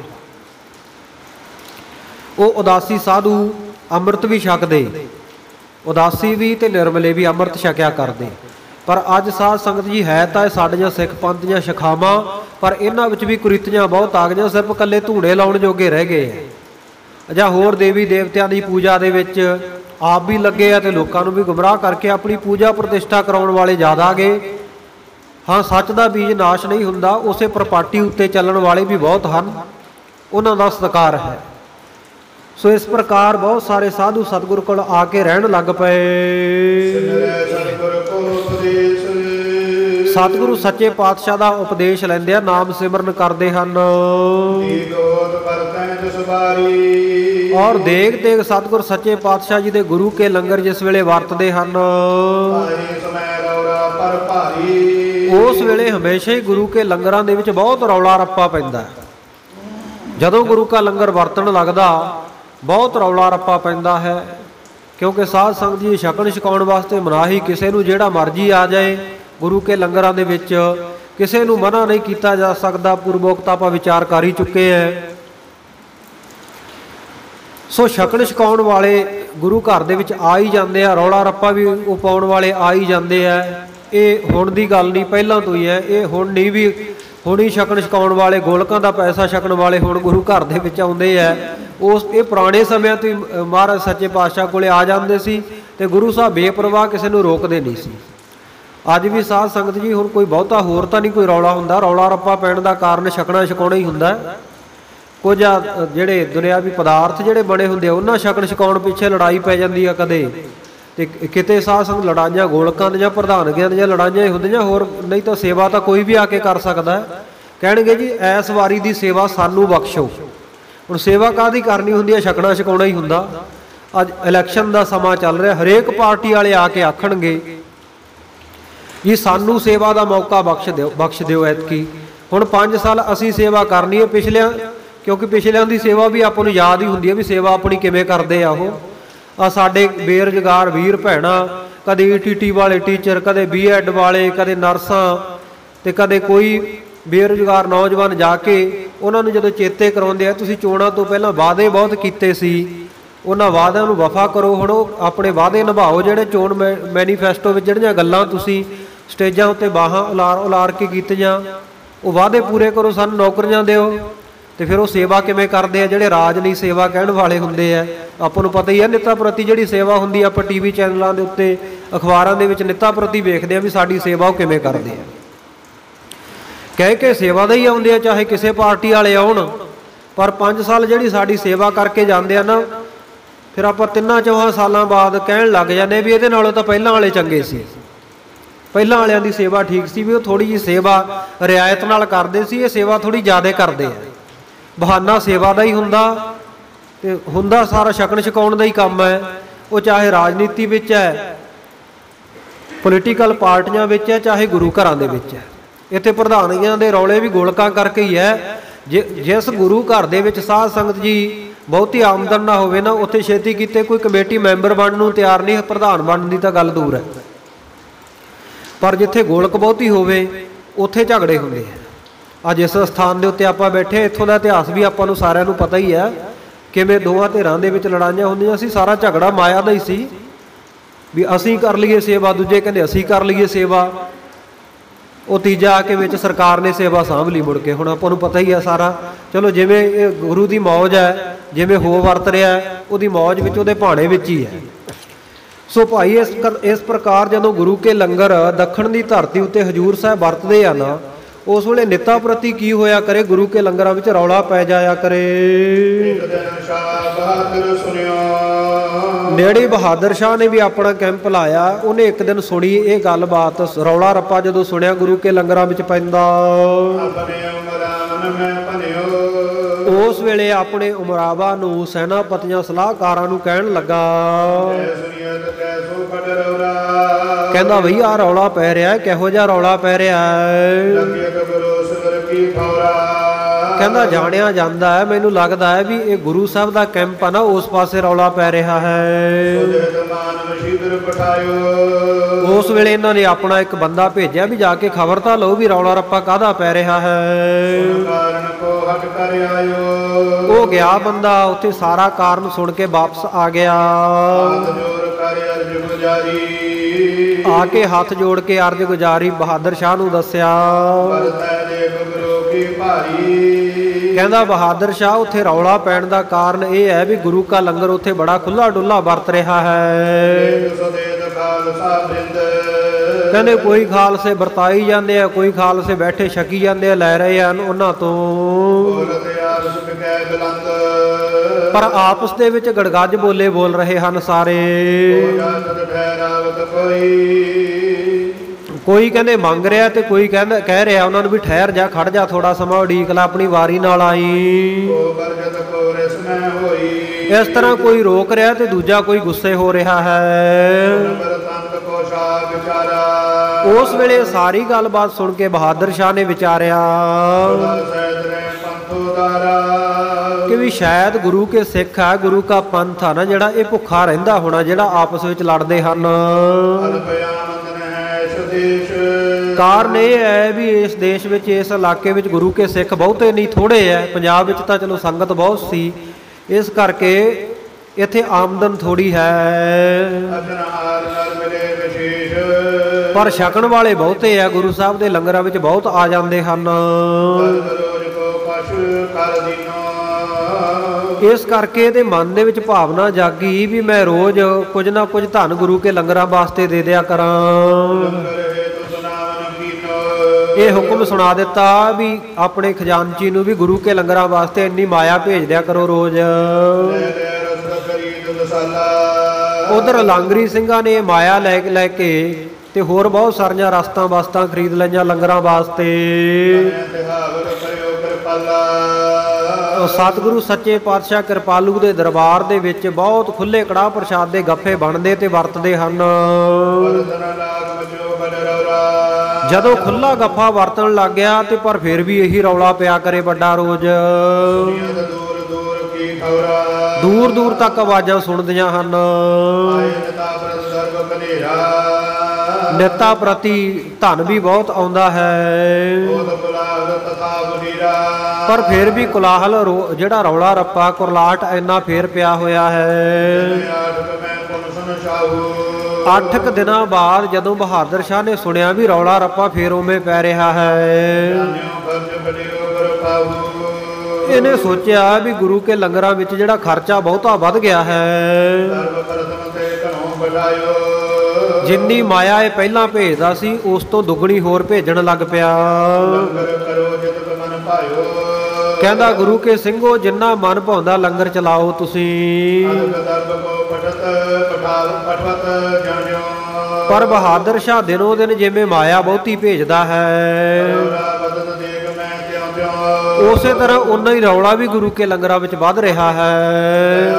ਉਹ ਉਦਾਸੀ ਸਾਧੂ ਅੰਮ੍ਰਿਤ ਵੀ ਛਕਦੇ, ਉਦਾਸੀ ਵੀ ਤੇ ਨਿਰਮਲੇ ਵੀ ਅੰਮ੍ਰਿਤ ਛਕਿਆ ਕਰਦੇ। ਪਰ ਅੱਜ ਸਾਧ ਸੰਗਤ ਜੀ ਹੈ ਤਾਂ ਇਹ ਸਾਡੀਆਂ ਸਿੱਖ ਪੰਥ ਦੀਆਂ ਸ਼ਿਖਾਵਾਂ, ਪਰ ਇਹਨਾਂ ਵਿੱਚ ਵੀ ਕੁਰੀਤੀਆਂ ਬਹੁਤ ਆ ਗਈਆਂ, ਸਿਰਫ ਇਕੱਲੇ ਧੂੜੇ ਲਾਉਣ ਜੋਗੇ ਰਹਿ ਗਏ ਆ, ਜਾਂ ਹੋਰ ਦੇਵੀ ਦੇਵਤਿਆਂ ਦੀ ਪੂਜਾ ਦੇ ਵਿੱਚ ਆਪ ਵੀ ਲੱਗੇ ਆ ਤੇ ਲੋਕਾਂ ਨੂੰ ਵੀ ਗੁੰਮਰਾਹ ਕਰਕੇ ਆਪਣੀ ਪੂਜਾ ਪ੍ਰਤਿਸ਼ਠਾ ਕਰਾਉਣ ਵਾਲੇ ਜ਼ਿਆਦਾ ਗਏ। ਹਾਂ, ਸੱਚ ਦਾ ਬੀਜ ਨਾਸ਼ ਨਹੀਂ ਹੁੰਦਾ, ਉਸੇ ਪ੍ਰਪਾਟੀ ਉੱਤੇ ਚੱਲਣ ਵਾਲੇ ਵੀ ਬਹੁਤ ਹਨ, ਉਹਨਾਂ ਦਾ ਸਤਿਕਾਰ ਹੈ। ਸੋ ਇਸ ਪ੍ਰਕਾਰ ਬਹੁਤ ਸਾਰੇ ਸਾਧੂ ਸਤਿਗੁਰ ਕੋਲ ਆ ਕੇ ਰਹਿਣ ਲੱਗ ਪਏ। ਸਤਿਗੁਰੂ ਸੱਚੇ ਪਾਤਸ਼ਾਹ ਦਾ ਉਪਦੇਸ਼ ਲੈਂਦੇ ਆ, ਨਾਮ ਸਿਮਰਨ ਕਰਦੇ ਹਨ, ਔਰ ਦੇਗ ਦੇਗ ਸਤਿਗੁਰ ਸੱਚੇ ਪਾਤਸ਼ਾਹ ਜੀ ਦੇ ਗੁਰੂ ਕੇ ਲੰਗਰ ਜਿਸ ਵੇਲੇ ਵਰਤਦੇ ਹਨ, ਉਸ ਵੇਲੇ ਹਮੇਸ਼ਾ ਹੀ ਗੁਰੂ ਕੇ ਲੰਗਰਾਂ ਦੇ ਵਿੱਚ ਬਹੁਤ ਰੌਲਾ ਰੱਪਾ ਪੈਂਦਾ। ਜਦੋਂ ਗੁਰੂ ਕਾ ਲੰਗਰ ਵਰਤਣ ਲੱਗਦਾ ਬਹੁਤ ਰੌਲਾ ਰੱਪਾ ਪੈਂਦਾ ਹੈ, ਕਿਉਂਕਿ ਸਾਧ ਸੰਗਤ ਜੀ ਛਕਣ ਛਕਾਉਣ ਵਾਸਤੇ ਮਨਾਹੀ ਕਿਸੇ ਨੂੰ ਜਿਹੜਾ ਮਰਜ਼ੀ ਆ ਜਾਏ। ਗੁਰੂ ਕੇ ਲੰਗਰਾਂ ਦੇ ਵਿੱਚ ਕਿਸੇ ਨੂੰ ਮਨਾ ਨਹੀਂ ਕੀਤਾ ਜਾ ਸਕਦਾ, ਪੂਰਵੋਕਤ ਆਪਾਂ ਵਿਚਾਰ ਕਰ ਹੀ ਚੁੱਕੇ ਹੈ। ਸੋ ਛਕਣ ਛਕਾਉਣ ਵਾਲੇ ਗੁਰੂ ਘਰ ਦੇ ਵਿੱਚ ਆ ਹੀ ਜਾਂਦੇ ਆ, ਰੌਲਾ ਰੱਪਾ ਵੀ ਉਹ ਪਾਉਣ ਵਾਲੇ ਆ ਹੀ ਜਾਂਦੇ ਆ। ਇਹ ਹੁਣ ਦੀ ਗੱਲ ਨਹੀਂ, ਪਹਿਲਾਂ ਤੋਂ ਹੀ ਹੈ। ਇਹ ਹੁਣ ਨਹੀਂ ਵੀ ਹੁਣ ਹੀ ਛਕਣ ਛਕਾਉਣ ਵਾਲੇ, ਗੋਲਕਾਂ ਦਾ ਪੈਸਾ ਛਕਣ ਵਾਲੇ ਹੁਣ ਗੁਰੂ ਘਰ ਦੇ ਵਿੱਚ ਆਉਂਦੇ ਆ। ਇਹ ਪੁਰਾਣੇ ਸਮਿਆਂ ਤੋਂ ਹੀ ਮਹਾਰਾਜ ਸੱਚੇ ਪਾਤਸ਼ਾਹ ਕੋਲੇ ਆ ਜਾਂਦੇ ਸੀ ਤੇ ਗੁਰੂ ਸਾਹਿਬ ਬੇਪਰਵਾਹ ਕਿਸੇ ਨੂੰ ਰੋਕਦੇ ਨਹੀਂ ਸੀ। ਅੱਜ ਵੀ ਸਾਧ ਸੰਗਤ ਜੀ ਹੁਣ ਕੋਈ ਬਹੁਤਾ ਹੋਰ ਤਾਂ ਨਹੀਂ ਕੋਈ ਰੌਲਾ ਹੁੰਦਾ, ਰੌਲਾ ਰੱਪਾ ਪੈਣ ਦਾ ਕਾਰਨ ਛਕਣਾ ਛਕਾਉਣਾ ਹੀ ਹੁੰਦਾ। ਕੁਝ ਜਿਹੜੇ ਦੁਨਿਆਵੀ ਪਦਾਰਥ ਜਿਹੜੇ ਬਣੇ ਹੁੰਦੇ ਆ ਉਹਨਾਂ ਛਕਣ ਛਕਾਉਣ ਪਿੱਛੇ ਲੜਾਈ ਪੈ ਜਾਂਦੀ ਆ ਕਦੇ, ਤੇ ਕਿਤੇ ਸਾਧ ਸੰਗਤ ਲੜਾਈਆਂ ਗੋਲਕਾਂ ਦੀਆਂ ਪ੍ਰਧਾਨਗੀਆਂ ਦੀਆਂ ਲੜਾਈਆਂ ਹੀ ਹੁੰਦੀਆਂ, ਹੋਰ ਨਹੀਂ ਤਾਂ ਸੇਵਾ ਤਾਂ ਕੋਈ ਵੀ ਆ ਕੇ ਕਰ ਸਕਦਾ। ਕਹਿਣਗੇ ਜੀ ਐਸ ਵਾਰੀ ਦੀ ਸੇਵਾ ਸਾਨੂੰ ਬਖਸ਼ੋ। ਹੁਣ ਸੇਵਾ ਕਾਹਦੀ ਕਰਨੀ ਹੁੰਦੀ ਹੈ, ਛਕਣਾ ਛਕਾਉਣਾ ਹੀ ਹੁੰਦਾ। ਅੱਜ ਇਲੈਕਸ਼ਨ ਦਾ ਸਮਾਂ ਚੱਲ ਰਿਹਾ, ਹਰੇਕ ਪਾਰਟੀ ਵਾਲੇ ਆ ਕੇ ਆਖਣਗੇ ਜੀ ਸਾਨੂੰ ਸੇਵਾ ਦਾ ਮੌਕਾ ਬਖਸ਼ ਦਿਓ ਐਤਕੀ। ਹੁਣ 5 ਸਾਲ ਅਸੀਂ ਸੇਵਾ ਕਰਨੀ ਹੈ ਪਿਛਲਿਆਂ, ਕਿਉਂਕਿ ਪਿਛਲਿਆਂ ਦੀ ਸੇਵਾ ਵੀ ਆਪਾਂ ਨੂੰ ਯਾਦ ਹੀ ਹੁੰਦੀ ਹੈ ਵੀ ਸੇਵਾ ਆਪਣੀ ਕਿਵੇਂ ਕਰਦੇ ਆ ਉਹ। ਆ ਸਾਡੇ ਬੇਰੁਜ਼ਗਾਰ ਵੀਰ ਭੈਣਾਂ, ਕਦੇ ETT ਵਾਲੇ ਟੀਚਰ, ਕਦੇ B.Ed ਵਾਲੇ, ਕਦੇ ਨਰਸਾਂ, ਤੇ ਕਦੇ ਕੋਈ ਬੇਰੁਜ਼ਗਾਰ ਨੌਜਵਾਨ ਜਾ ਕੇ ਉਹਨਾਂ ਨੂੰ ਜਦੋਂ ਚੇਤੇ ਕਰਾਉਂਦੇ ਆ ਤੁਸੀਂ ਚੋਣਾਂ ਤੋਂ ਪਹਿਲਾਂ ਵਾਅਦੇ ਬਹੁਤ ਕੀਤੇ ਸੀ, ਉਹਨਾਂ ਵਾਅਦਿਆਂ ਨੂੰ ਵਫਾ ਕਰੋ। ਹੁਣ ਉਹ ਆਪਣੇ ਵਾਅਦੇ ਨਿਭਾਓ, ਜਿਹੜੇ ਚੋਣ ਮੈਨੀਫੈਸਟੋ ਵਿੱਚ ਜਿਹੜੀਆਂ ਗੱਲਾਂ ਤੁਸੀਂ ਸਟੇਜਾਂ ਉੱਤੇ ਬਾਹਾਂ ਉਲਾਰ ਕੇ ਕੀਤੀਆਂ, ਉਹ ਵਾਅਦੇ ਪੂਰੇ ਕਰੋ, ਸਾਨੂੰ ਨੌਕਰੀਆਂ ਦਿਓ। ਤੇ ਫਿਰ ਉਹ ਸੇਵਾ ਕਿਵੇਂ ਕਰਦੇ ਆ ਜਿਹੜੇ ਰਾਜ ਲਈ ਸੇਵਾ ਕਹਿਣ ਵਾਲੇ ਹੁੰਦੇ ਆ। ਆਪਾਂ ਨੂੰ ਪਤਾ ਹੀ ਹੈ ਨਿੱਤਾ ਪ੍ਰਤੀ ਜਿਹੜੀ ਸੇਵਾ ਹੁੰਦੀ ਆ, ਆਪਾਂ TV ਚੈਨਲਾਂ ਦੇ ਉੱਤੇ ਅਖਬਾਰਾਂ ਦੇ ਵਿੱਚ ਨਿੱਤਾ ਪ੍ਰਤੀ ਵੇਖਦੇ ਆ ਵੀ ਸਾਡੀ ਸੇਵਾ ਉਹ ਕਿਵੇਂ ਕਰਦੇ ਆ। ਕਹਿ ਕੇ ਸੇਵਾ ਦਾ ਹੀ ਆਉਂਦੇ ਆ, ਚਾਹੇ ਕਿਸੇ ਪਾਰਟੀ ਵਾਲੇ ਆਉਣ, ਪਰ 5 ਸਾਲ ਜਿਹੜੀ ਸਾਡੀ ਸੇਵਾ ਕਰਕੇ ਜਾਂਦੇ ਆ ਨਾ, ਫਿਰ ਆਪਾਂ 3-4 ਸਾਲਾਂ ਬਾਅਦ ਕਹਿਣ ਲੱਗ ਜਾਂਦੇ ਵੀ ਇਹਦੇ ਨਾਲੋਂ ਤਾਂ ਪਹਿਲਾਂ ਵਾਲੇ ਚੰਗੇ ਸੀ, ਪਹਿਲਾਂ ਵਾਲਿਆਂ ਦੀ ਸੇਵਾ ਠੀਕ ਸੀ, ਵੀ ਉਹ ਥੋੜ੍ਹੀ ਜਿਹੀ ਸੇਵਾ ਰਿਆਇਤ ਨਾਲ ਕਰਦੇ ਸੀ, ਇਹ ਸੇਵਾ ਥੋੜ੍ਹੀ ਜ਼ਿਆਦਾ ਕਰਦੇ ਆ। ਬਹਾਨਾ ਸੇਵਾ ਦਾ ਹੀ ਹੁੰਦਾ, ਤੇ ਹੁੰਦਾ ਸਾਰਾ ਛਕਣ ਛਕਾਉਣ ਦਾ ਹੀ ਕੰਮ ਹੈ। ਉਹ ਚਾਹੇ ਰਾਜਨੀਤੀ ਵਿੱਚ ਹੈ, ਪੋਲੀਟੀਕਲ ਪਾਰਟੀਆਂ ਵਿੱਚ ਹੈ, ਚਾਹੇ ਗੁਰੂ ਘਰਾਂ ਦੇ ਵਿੱਚ ਹੈ। ਇੱਥੇ ਪ੍ਰਧਾਨੀਆਂ ਦੇ ਰੌਲੇ ਵੀ ਗੋਲਕਾਂ ਕਰਕੇ ਹੀ ਹੈ। ਜਿਸ ਗੁਰੂ ਘਰ ਦੇ ਵਿੱਚ ਸਾਧ ਸੰਗਤ ਜੀ ਬਹੁਤੀ ਆਮਦਨ ਨਾ ਹੋਵੇ ਨਾ, ਉੱਥੇ ਛੇਤੀ ਕੀਤੇ ਕੋਈ ਕਮੇਟੀ ਮੈਂਬਰ ਬਣਨ ਨੂੰ ਤਿਆਰ ਨਹੀਂ, ਪ੍ਰਧਾਨ ਬਣਨ ਦੀ ਤਾਂ ਗੱਲ ਦੂਰ ਹੈ। ਪਰ ਜਿੱਥੇ ਗੋਲਕ ਬਹੁਤੀ ਹੋਵੇ ਉੱਥੇ ਝਗੜੇ ਹੁੰਦੇ ਆ। ਅੱਜ ਇਸ ਸਥਾਨ ਦੇ ਉੱਤੇ ਆਪਾਂ ਬੈਠੇ, ਇੱਥੋਂ ਦਾ ਇਤਿਹਾਸ ਵੀ ਆਪਾਂ ਨੂੰ ਸਾਰਿਆਂ ਨੂੰ ਪਤਾ ਹੀ ਹੈ, ਕਿਵੇਂ ਦੋਵਾਂ ਧਿਰਾਂ ਦੇ ਵਿੱਚ ਲੜਾਈਆਂ ਹੁੰਦੀਆਂ ਸੀ। ਸਾਰਾ ਝਗੜਾ ਮਾਇਆ ਦਾ ਹੀ ਸੀ ਵੀ ਅਸੀਂ ਕਰ ਲਈਏ ਸੇਵਾ, ਦੂਜੇ ਕਹਿੰਦੇ ਅਸੀਂ ਕਰ ਲਈਏ ਸੇਵਾ। ਉਹ ਤੀਜਾ ਆ ਕੇ ਵਿੱਚ ਸਰਕਾਰ ਨੇ ਸੇਵਾ ਸਾਂਭ ਲਈ ਮੁੜ ਕੇ। ਹੁਣ ਆਪਾਂ ਨੂੰ ਪਤਾ ਹੀ ਆ ਸਾਰਾ। ਚਲੋ ਜਿਵੇਂ ਇਹ ਗੁਰੂ ਦੀ ਮੌਜ ਹੈ, ਜਿਵੇਂ ਹੋ ਵਰਤ ਰਿਹਾ, ਉਹਦੀ ਮੌਜ ਵਿੱਚ ਉਹਦੇ ਭਾਣੇ ਵਿੱਚ ਹੀ ਹੈ। ਸੋ ਭਾਈ ਇਸ ਪ੍ਰਕਾਰ ਜਦੋਂ ਗੁਰੂ ਕੇ ਲੰਗਰ ਦੱਖਣ ਦੀ ਧਰਤੀ ਉੱਤੇ ਹਜੂਰ ਸਾਹਿਬ ਵਰਤਦੇ ਆ ਨਾ, ਉਸ ਵੇਲੇ ਨਿੱਤਾ ਪ੍ਰਤੀ ਕੀ ਹੋਇਆ ਕਰੇ, ਗੁਰੂ ਕੇ ਲੰਗਰਾਂ ਵਿੱਚ ਰੌਲਾ ਪੈ ਜਾਇਆ ਕਰੇ। ਨੇੜੇ ਬਹਾਦਰ ਸ਼ਾਹ ਨੇ ਵੀ ਆਪਣਾ ਕੈਂਪ ਲਾਇਆ। ਉਹਨੇ ਇੱਕ ਦਿਨ ਸੁਣੀ ਇਹ ਗੱਲਬਾਤ, ਰੌਲਾ ਰੱਪਾ ਜਦੋਂ ਸੁਣਿਆ ਗੁਰੂ ਕੇ ਲੰਗਰਾਂ ਵਿੱਚ ਪੈਂਦਾ, ਉਸ ਵੇਲੇ ਆਪਣੇ ਉਮਰਾਵਾ ਨੂੰ, ਸੈਨਾਪਤੀਆਂ, ਸਲਾਹਕਾਰਾਂ ਨੂੰ ਕਹਿਣ ਲੱਗਾ, ਕਹਿੰਦਾ ਬਈ ਆਹ ਰੌਲਾ ਪੈ ਰਿਹਾ, ਕਿਹੋ ਜਿਹਾ ਰੌਲਾ ਪੈ ਰਿਹਾ ਹੈ। ਕਹਿੰਦਾ ਜਾਣਿਆ ਜਾਂਦਾ ਹੈ, ਮੈਨੂੰ ਲੱਗਦਾ ਹੈ ਵੀ ਇਹ ਗੁਰੂ ਸਾਹਿਬ ਦਾ ਕੈਂਪ ਆ ਨਾ, ਉਸ ਪਾਸੇ ਰੌਲਾ ਪੈ ਰਿਹਾ ਹੈ। ਉਸ ਵੇਲੇ ਇਹਨਾਂ ਨੇ ਆਪਣਾ ਇੱਕ ਬੰਦਾ ਭੇਜਿਆ ਵੀ ਜਾ ਕੇ ਖਬਰ ਤਾਂ ਲਓ ਵੀ ਰੌਲਾ ਰੱਪਾ ਕਾਹਦਾ ਪੈ ਰਿਹਾ ਹੈ। ਉਹ ਗਿਆ ਬੰਦਾ, ਉੱਥੇ ਸਾਰਾ ਕਾਰਨ ਸੁਣ ਕੇ ਵਾਪਸ ਆ ਗਿਆ। ਆ ਕੇ ਹੱਥ ਜੋੜ ਕੇ ਅਰਜ਼ ਗੁਜ਼ਾਰੀ ਬਹਾਦਰ ਸ਼ਾਹ ਨੂੰ ਦੱਸਿਆ। ਕਹਿੰਦਾ ਬਹਾਦਰ ਸ਼ਾਹ ਉੱਥੇ ਰੌਲਾ ਪੈਣ ਦਾ ਕਾਰਨ ਇਹ ਹੈ ਵੀ ਗੁਰੂ ਕਾ ਲੰਗਰ ਉੱਥੇ ਬੜਾ ਖੁੱਲਾ ਡੁੱਲਾ ਵਰਤ ਰਿਹਾ ਹੈ। ਕਹਿੰਦੇ ਕੋਈ ਖਾਲਸੇ ਵਰਤਾਈ ਜਾਂਦੇ ਆ, ਕੋਈ ਖਾਲਸੇ ਬੈਠੇ ਛਕੀ ਜਾਂਦੇ ਆ, ਲੈ ਰਹੇ ਹਨ ਉਹਨਾਂ ਤੋਂ, ਪਰ ਆਪਸ ਦੇ ਵਿੱਚ ਗੜਗੱਜ ਬੋਲੇ ਬੋਲ ਰਹੇ ਹਨ ਸਾਰੇ। ਕੋਈ ਕਹਿੰਦੇ ਮੰਗ ਰਿਹਾ ਤੇ ਕੋਈ ਕਹਿੰਦਾ ਕਹਿ ਰਿਹਾ ਉਹਨਾਂ ਨੂੰ ਵੀ ਠਹਿਰ ਜਾ, ਖੜ ਜਾ, ਥੋੜਾ ਸਮਾਂ ਉਡੀਕ ਲੈ, ਆਪਣੀ ਵਾਰੀ ਨਾਲ ਆਈ। ਇਸ ਤਰ੍ਹਾਂ ਕੋਈ ਰੋਕ ਰਿਹਾ ਤੇ ਦੂਜਾ ਕੋਈ ਗੁੱਸੇ ਹੋ ਰਿਹਾ ਹੈ। ਉਸ ਵੇਲੇ ਸਾਰੀ ਗੱਲਬਾਤ ਸੁਣ ਕੇ ਬਹਾਦਰ ਸ਼ਾਹ ਨੇ ਵਿਚਾਰਿਆ ਕਿ ਵੀ ਸ਼ਾਇਦ ਗੁਰੂ ਕੇ ਸਿੱਖ ਆ, ਗੁਰੂ ਕਾ ਪੰਥ ਆ ਨਾ ਜਿਹੜਾ, ਇਹ ਭੁੱਖਾ ਰਹਿੰਦਾ ਹੋਣਾ, ਜਿਹੜਾ ਆਪਸ ਵਿੱਚ ਲੜਦੇ ਹਨ। ਕਾਰਨ ਇਹ ਹੈ ਵੀ ਇਸ ਦੇਸ਼ ਵਿੱਚ, ਇਸ ਇਲਾਕੇ ਵਿੱਚ ਗੁਰੂ ਕੇ ਸਿੱਖ ਬਹੁਤੇ ਨਹੀਂ, ਥੋੜੇ ਹੈ। ਪੰਜਾਬ ਵਿੱਚ ਤਾਂ ਚਲੋ ਸੰਗਤ ਬਹੁਤ ਸੀ, ਇਸ ਕਰਕੇ ਇੱਥੇ ਆਮਦਨ ਥੋੜੀ ਹੈ, ਪਰ ਛਕਣ ਵਾਲੇ ਬਹੁਤੇ ਆ। ਗੁਰੂ ਸਾਹਿਬ ਦੇ ਲੰਗਰਾਂ ਵਿੱਚ ਬਹੁਤ ਆ ਜਾਂਦੇ ਹਨ। ਇਸ ਕਰਕੇ ਇਹਦੇ ਮਨ ਦੇ ਵਿੱਚ ਭਾਵਨਾ ਜਾਗੀ ਵੀ ਮੈਂ ਰੋਜ਼ ਕੁਝ ਨਾ ਕੁਝ ਧਨ ਗੁਰੂ ਕੇ ਲੰਗਰਾਂ ਵਾਸਤੇ ਦੇ ਦਿਆ ਕਰਾਂ। ਇਹ ਹੁਕਮ ਸੁਣਾ ਦਿੱਤਾ ਵੀ ਆਪਣੇ ਖਜ਼ਾਨਚੀ ਨੂੰ ਵੀ ਗੁਰੂ ਕੇ ਲੰਗਰਾਂ ਵਾਸਤੇ ਇੰਨੀ ਮਾਇਆ ਭੇਜ ਦਿਆ ਕਰੋ ਰੋਜ਼। ਉਧਰ ਲਾਂਗਰੀ ਸਿੰਘਾਂ ਨੇ ਮਾਇਆ ਲੈ ਕੇ ਤੇ ਹੋਰ ਬਹੁਤ ਸਾਰੀਆਂ ਰਸਤਾਂ ਵਸਤਾਂ ਖਰੀਦ ਲਈਆਂ ਲੰਗਰਾਂ ਵਾਸਤੇ। ਸਤਿਗੁਰੂ ਸੱਚੇ ਪਾਤਸ਼ਾਹ ਕਿਰਪਾਲੂ ਦੇ ਦਰਬਾਰ ਦੇ ਵਿੱਚ ਬਹੁਤ ਖੁੱਲੇ ਕੜਾਹ ਪ੍ਰਸ਼ਾਦ ਦੇ ਗੱਫੇ ਬਣਦੇ ਤੇ ਵਰਤਦੇ ਹਨ। ਜਦੋਂ ਖੁੱਲਾ ਗੱਫਾ ਵਰਤਣ ਲੱਗ ਗਿਆ ਤੇ ਪਰ ਫਿਰ ਵੀ ਇਹੀ ਰੌਲਾ ਪਿਆ ਕਰੇ ਵੱਡਾ ਰੋਜ਼। ਦੂਰ ਦੂਰ ਤੱਕ ਆਵਾਜ਼ਾਂ ਸੁਣਦੀਆਂ ਹਨ। ਨਿੱਤਾ ਪ੍ਰਤੀ ਧਨ ਵੀ ਬਹੁਤ ਆਉਂਦਾ ਹੈ, ਪਰ ਫਿਰ ਵੀ ਕੋਲਾਹਲ ਜਿਹੜਾ ਰੌਲਾ ਰੱਪਾ ਕੁਰਲਾਟ ਇੰਨਾ ਫੇਰ ਪਿਆ ਹੋਇਆ ਹੈ। 8 ਦਿਨਾਂ ਬਾਅਦ ਜਦੋਂ ਬਹਾਦਰ ਸ਼ਾਹ ਨੇ ਸੁਣਿਆ ਵੀ ਰੌਲਾ ਰੱਪਾ ਫੇਰ ਉਵੇਂ ਪੈ ਰਿਹਾ ਹੈ, ਇਹਨੇ ਸੋਚਿਆ ਵੀ ਗੁਰੂ ਕੇ ਲੰਗਰਾਂ ਵਿੱਚ ਜਿਹੜਾ ਖਰਚਾ ਬਹੁਤਾ ਵੱਧ ਗਿਆ ਹੈ। ਜਿੰਨੀ ਮਾਇਆ ਇਹ ਪਹਿਲਾਂ ਭੇਜਦਾ ਸੀ ਉਸ ਤੋਂ ਦੁੱਗਣੀ ਹੋਰ ਭੇਜਣ ਲੱਗ ਪਿਆ। ਕਹਿੰਦਾ ਗੁਰੂ ਕੇ ਸਿੰਘੋ ਜਿੰਨਾ ਮਨ ਭਾਉਂਦਾ ਲੰਗਰ ਚਲਾਓ ਤੁਸੀਂ। ਪਰ ਬਹਾਦਰ ਸ਼ਾਹ ਦਿਨੋਂ ਦਿਨ ਜਿਵੇਂ ਮਾਇਆ ਬਹੁਤੀ ਭੇਜਦਾ ਹੈ, ਉਸੇ ਤਰ੍ਹਾਂ ਉਨਾ ਹੀ ਰੌਲਾ ਵੀ ਗੁਰੂ ਕੇ ਲੰਗਰਾਂ ਵਿੱਚ ਵੱਧ ਰਿਹਾ ਹੈ।